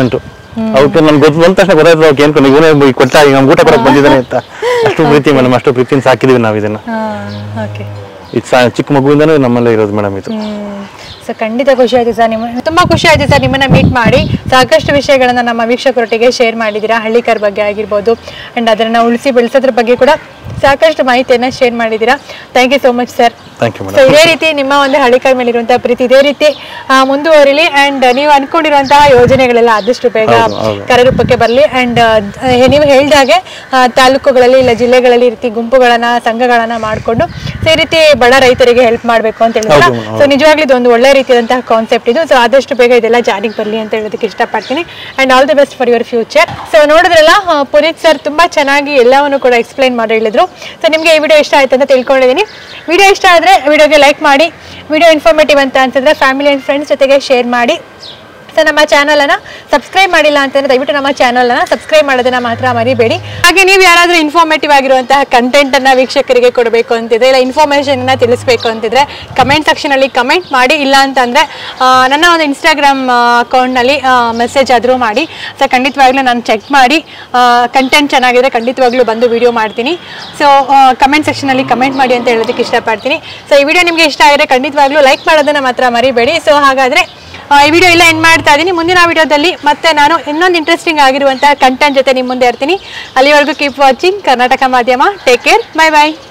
ಅವಕ್ಕೆ ನನ್ಗೆ ಗೊತ್ತು ಬಂದ ತಕ್ಷಣ ಗೊತ್ತಾಯ್ತು ಅವ್ಕೆ ಏನ್ಕೊಂಡು ಇವನೇ ಕೊಟ್ಟ ಈಗ ನಮ್ಗೆ ಊಟ ಕೊಡಕ್ ಬಂದಿದ್ದಾನೆ ಅಂತ. ಅಷ್ಟು ಪ್ರೀತಿ ಮೇಡಮ್, ಅಷ್ಟು ಪ್ರೀತಿಯಿಂದ ಸಾಕಿದೀವಿ ನಾವು ಇದನ್ನ. ಇದು ಚಿಕ್ಕ ಮಗುವಿಂದನೂ ನಮ್ಮಲ್ಲೇ ಇರೋದು ಮೇಡಮ್ ಇದು. ಸೊ ಖಂಡಿತ ಖುಷಿ ಆಯ್ತು ಸರ್, ನಿಮ್ಮ ತುಂಬಾ ಖುಷಿ ಆಯ್ತು ಸರ್ ನಿಮ್ಮನ್ನ ಮೀಟ್ ಮಾಡಿ. ಸಾಕಷ್ಟು ವಿಷಯಗಳನ್ನ ನಮ್ಮ ವೀಕ್ಷಕರೊಟ್ಟಿಗೆ ಶೇರ್ ಮಾಡಿದ್ದೀರಾ, ಹಳ್ಳಿಕರ್ ಬಗ್ಗೆ ಆಗಿರ್ಬೋದು ಅಂಡ್ ಅದನ್ನ ಉಳಿಸಿ ಬೆಳೆಸೋದ್ರ ಬಗ್ಗೆ ಕೂಡ ಸಾಕಷ್ಟು ಮಾಹಿತಿಯನ್ನ ಶೇರ್ ಮಾಡಿದ್ದೀರಾ. Thank you so much sir. So ಇದೇ ರೀತಿ ನಿಮ್ಮ ಒಂದು ಹಳ್ಳಿಕರ್ ಮೇಲೆ ಇರುವಂತಹ ಪ್ರೀತಿ ಇದೇ ರೀತಿ ಮುಂದುವರಿಲಿ ಅಂಡ್ ನೀವು ಅನ್ಕೊಂಡಿರುವಂತಹ ಯೋಜನೆಗಳೆಲ್ಲ ಆದಷ್ಟು ಬೇಗ ಕಾರ್ಯರೂಪಕ್ಕೆ ಬರಲಿ. ಅಂಡ್ ನೀವು ಹೇಳಿದಾಗೆ ತಾಲೂಕುಗಳಲ್ಲಿ ಇಲ್ಲ ಜಿಲ್ಲೆಗಳಲ್ಲಿ ಈ ರೀತಿ ಗುಂಪುಗಳನ್ನ ಸಂಘಗಳನ್ನ ಮಾಡಿಕೊಂಡು ಈ ರೀತಿ ಬಡ ರೈತರಿಗೆ ಹೆಲ್ಪ್ ಮಾಡಬೇಕು ಅಂತ ಹೇಳಿದ್ರೆ ಸೊ ನಿಜವಾಗ್ಲೂ ಇದೊಂದು ಒಳ್ಳೆ ರೀತಿಯಾದಂತಹ ಕಾನ್ಸೆಪ್ಟ್ ಇದು. ಸೊ ಆದಷ್ಟು ಬೇಗ ಇದೆಲ್ಲ ಜಾರಿಗೆ ಬರಲಿ ಅಂತ ಹೇಳೋದಕ್ಕೆ ಇಷ್ಟಪಡ್ತೀನಿ and all the best for your future. So ನೋಡಿದ್ರಲ್ಲ ಪುನೀತ್ ಸರ್ ತುಂಬಾ ಚೆನ್ನಾಗಿ ಎಲ್ಲವನ್ನು ಕೂಡ ಎಕ್ಸ್ಪ್ಲೈನ್ ಮಾಡಿ ಹೇಳಿದ್ರು. ಸೊ ನಿಮಗೆ ಈ ವಿಡಿಯೋ ಇಷ್ಟ ಆಯ್ತು ಅಂತ ತಿಳ್ಕೊಂಡಿದ್ದೀನಿ. ವಿಡಿಯೋ ಇಷ್ಟ ಆದರೆ ವಿಡಿಯೋಗೆ ಲೈಕ್ ಮಾಡಿ, ವಿಡಿಯೋ ಇನ್ಫಾರ್ಮೇಟಿವ್ ಅಂತ ಅನ್ಸಿದ್ರೆ ಫ್ಯಾಮಿಲಿ ಆ್ಯಂಡ್ ಫ್ರೆಂಡ್ಸ್ ಜೊತೆಗೆ ಶೇರ್ ಮಾಡಿ. ಸೊ ನಮ್ಮ ಚಾನಲನ್ನು ಸಬ್ಸ್ಕ್ರೈಬ್ ಮಾಡಿಲ್ಲ ಅಂತಂದ್ರೆ ದಯವಿಟ್ಟು ನಮ್ಮ ಚಾನಲನ್ನು ಸಬ್ಸ್ಕ್ರೈಬ್ ಮಾಡೋದನ್ನ ಮಾತ್ರ ಮರಿಬೇಡಿ. ಹಾಗೆ ನೀವು ಯಾರಾದರೂ ಇನ್ಫಾರ್ಮೇಟಿವ್ ಆಗಿರುವಂತಹ ಕಂಟೆಂಟನ್ನು ವೀಕ್ಷಕರಿಗೆ ಕೊಡಬೇಕು ಅಂತಿದ್ರೆ ಇಲ್ಲ ಇನ್ಫಾರ್ಮೇಷನ್ನ ತಿಳಿಸ್ಬೇಕು ಅಂತಿದ್ರೆ ಕಮೆಂಟ್ ಸೆಕ್ಷನಲ್ಲಿ ಕಮೆಂಟ್ ಮಾಡಿ. ಇಲ್ಲ ಅಂತಂದರೆ ನನ್ನ ಒಂದು ಇನ್ಸ್ಟಾಗ್ರಾಮ್ ಅಕೌಂಟ್ನಲ್ಲಿ ಮೆಸೇಜ್ ಆದರೂ ಮಾಡಿ. ಸೊ ಖಂಡಿತವಾಗ್ಲೂ ನಾನು ಚೆಕ್ ಮಾಡಿ ಕಂಟೆಂಟ್ ಚೆನ್ನಾಗಿದ್ರೆ ಖಂಡಿತವಾಗ್ಲೂ ಬಂದು ವಿಡಿಯೋ ಮಾಡ್ತೀನಿ. ಸೊ ಕಮೆಂಟ್ ಸೆಕ್ಷನಲ್ಲಿ ಕಮೆಂಟ್ ಮಾಡಿ ಅಂತ ಹೇಳೋದಕ್ಕೆ ಇಷ್ಟಪಡ್ತೀನಿ. ಸೊ ಈ ವಿಡಿಯೋ ನಿಮಗೆ ಇಷ್ಟ ಆಗಿದ್ರೆ ಖಂಡಿತವಾಗ್ಲೂ ಲೈಕ್ ಮಾಡೋದನ್ನು ಮಾತ್ರ ಮರಿಬೇಡಿ. ಸೊ ಹಾಗಾದರೆ ಈ ವಿಡಿಯೋ ಎಲ್ಲ ಎಂಡ್ ಮಾಡ್ತಾ ಇದ್ದೀನಿ. ಮುಂದಿನ ವಿಡಿಯೋದಲ್ಲಿ ಮತ್ತೆ ನಾನು ಇನ್ನೊಂದು ಇಂಟ್ರೆಸ್ಟಿಂಗ್ ಆಗಿರುವಂತಹ ಕಂಟೆಂಟ್ ಜೊತೆ ನಿಮ್ಮ ಮುಂದೆ ಇರ್ತೀನಿ. ಅಲ್ಲಿವರೆಗೂ keep watching Karnataka Madhyama. Take care, bye by.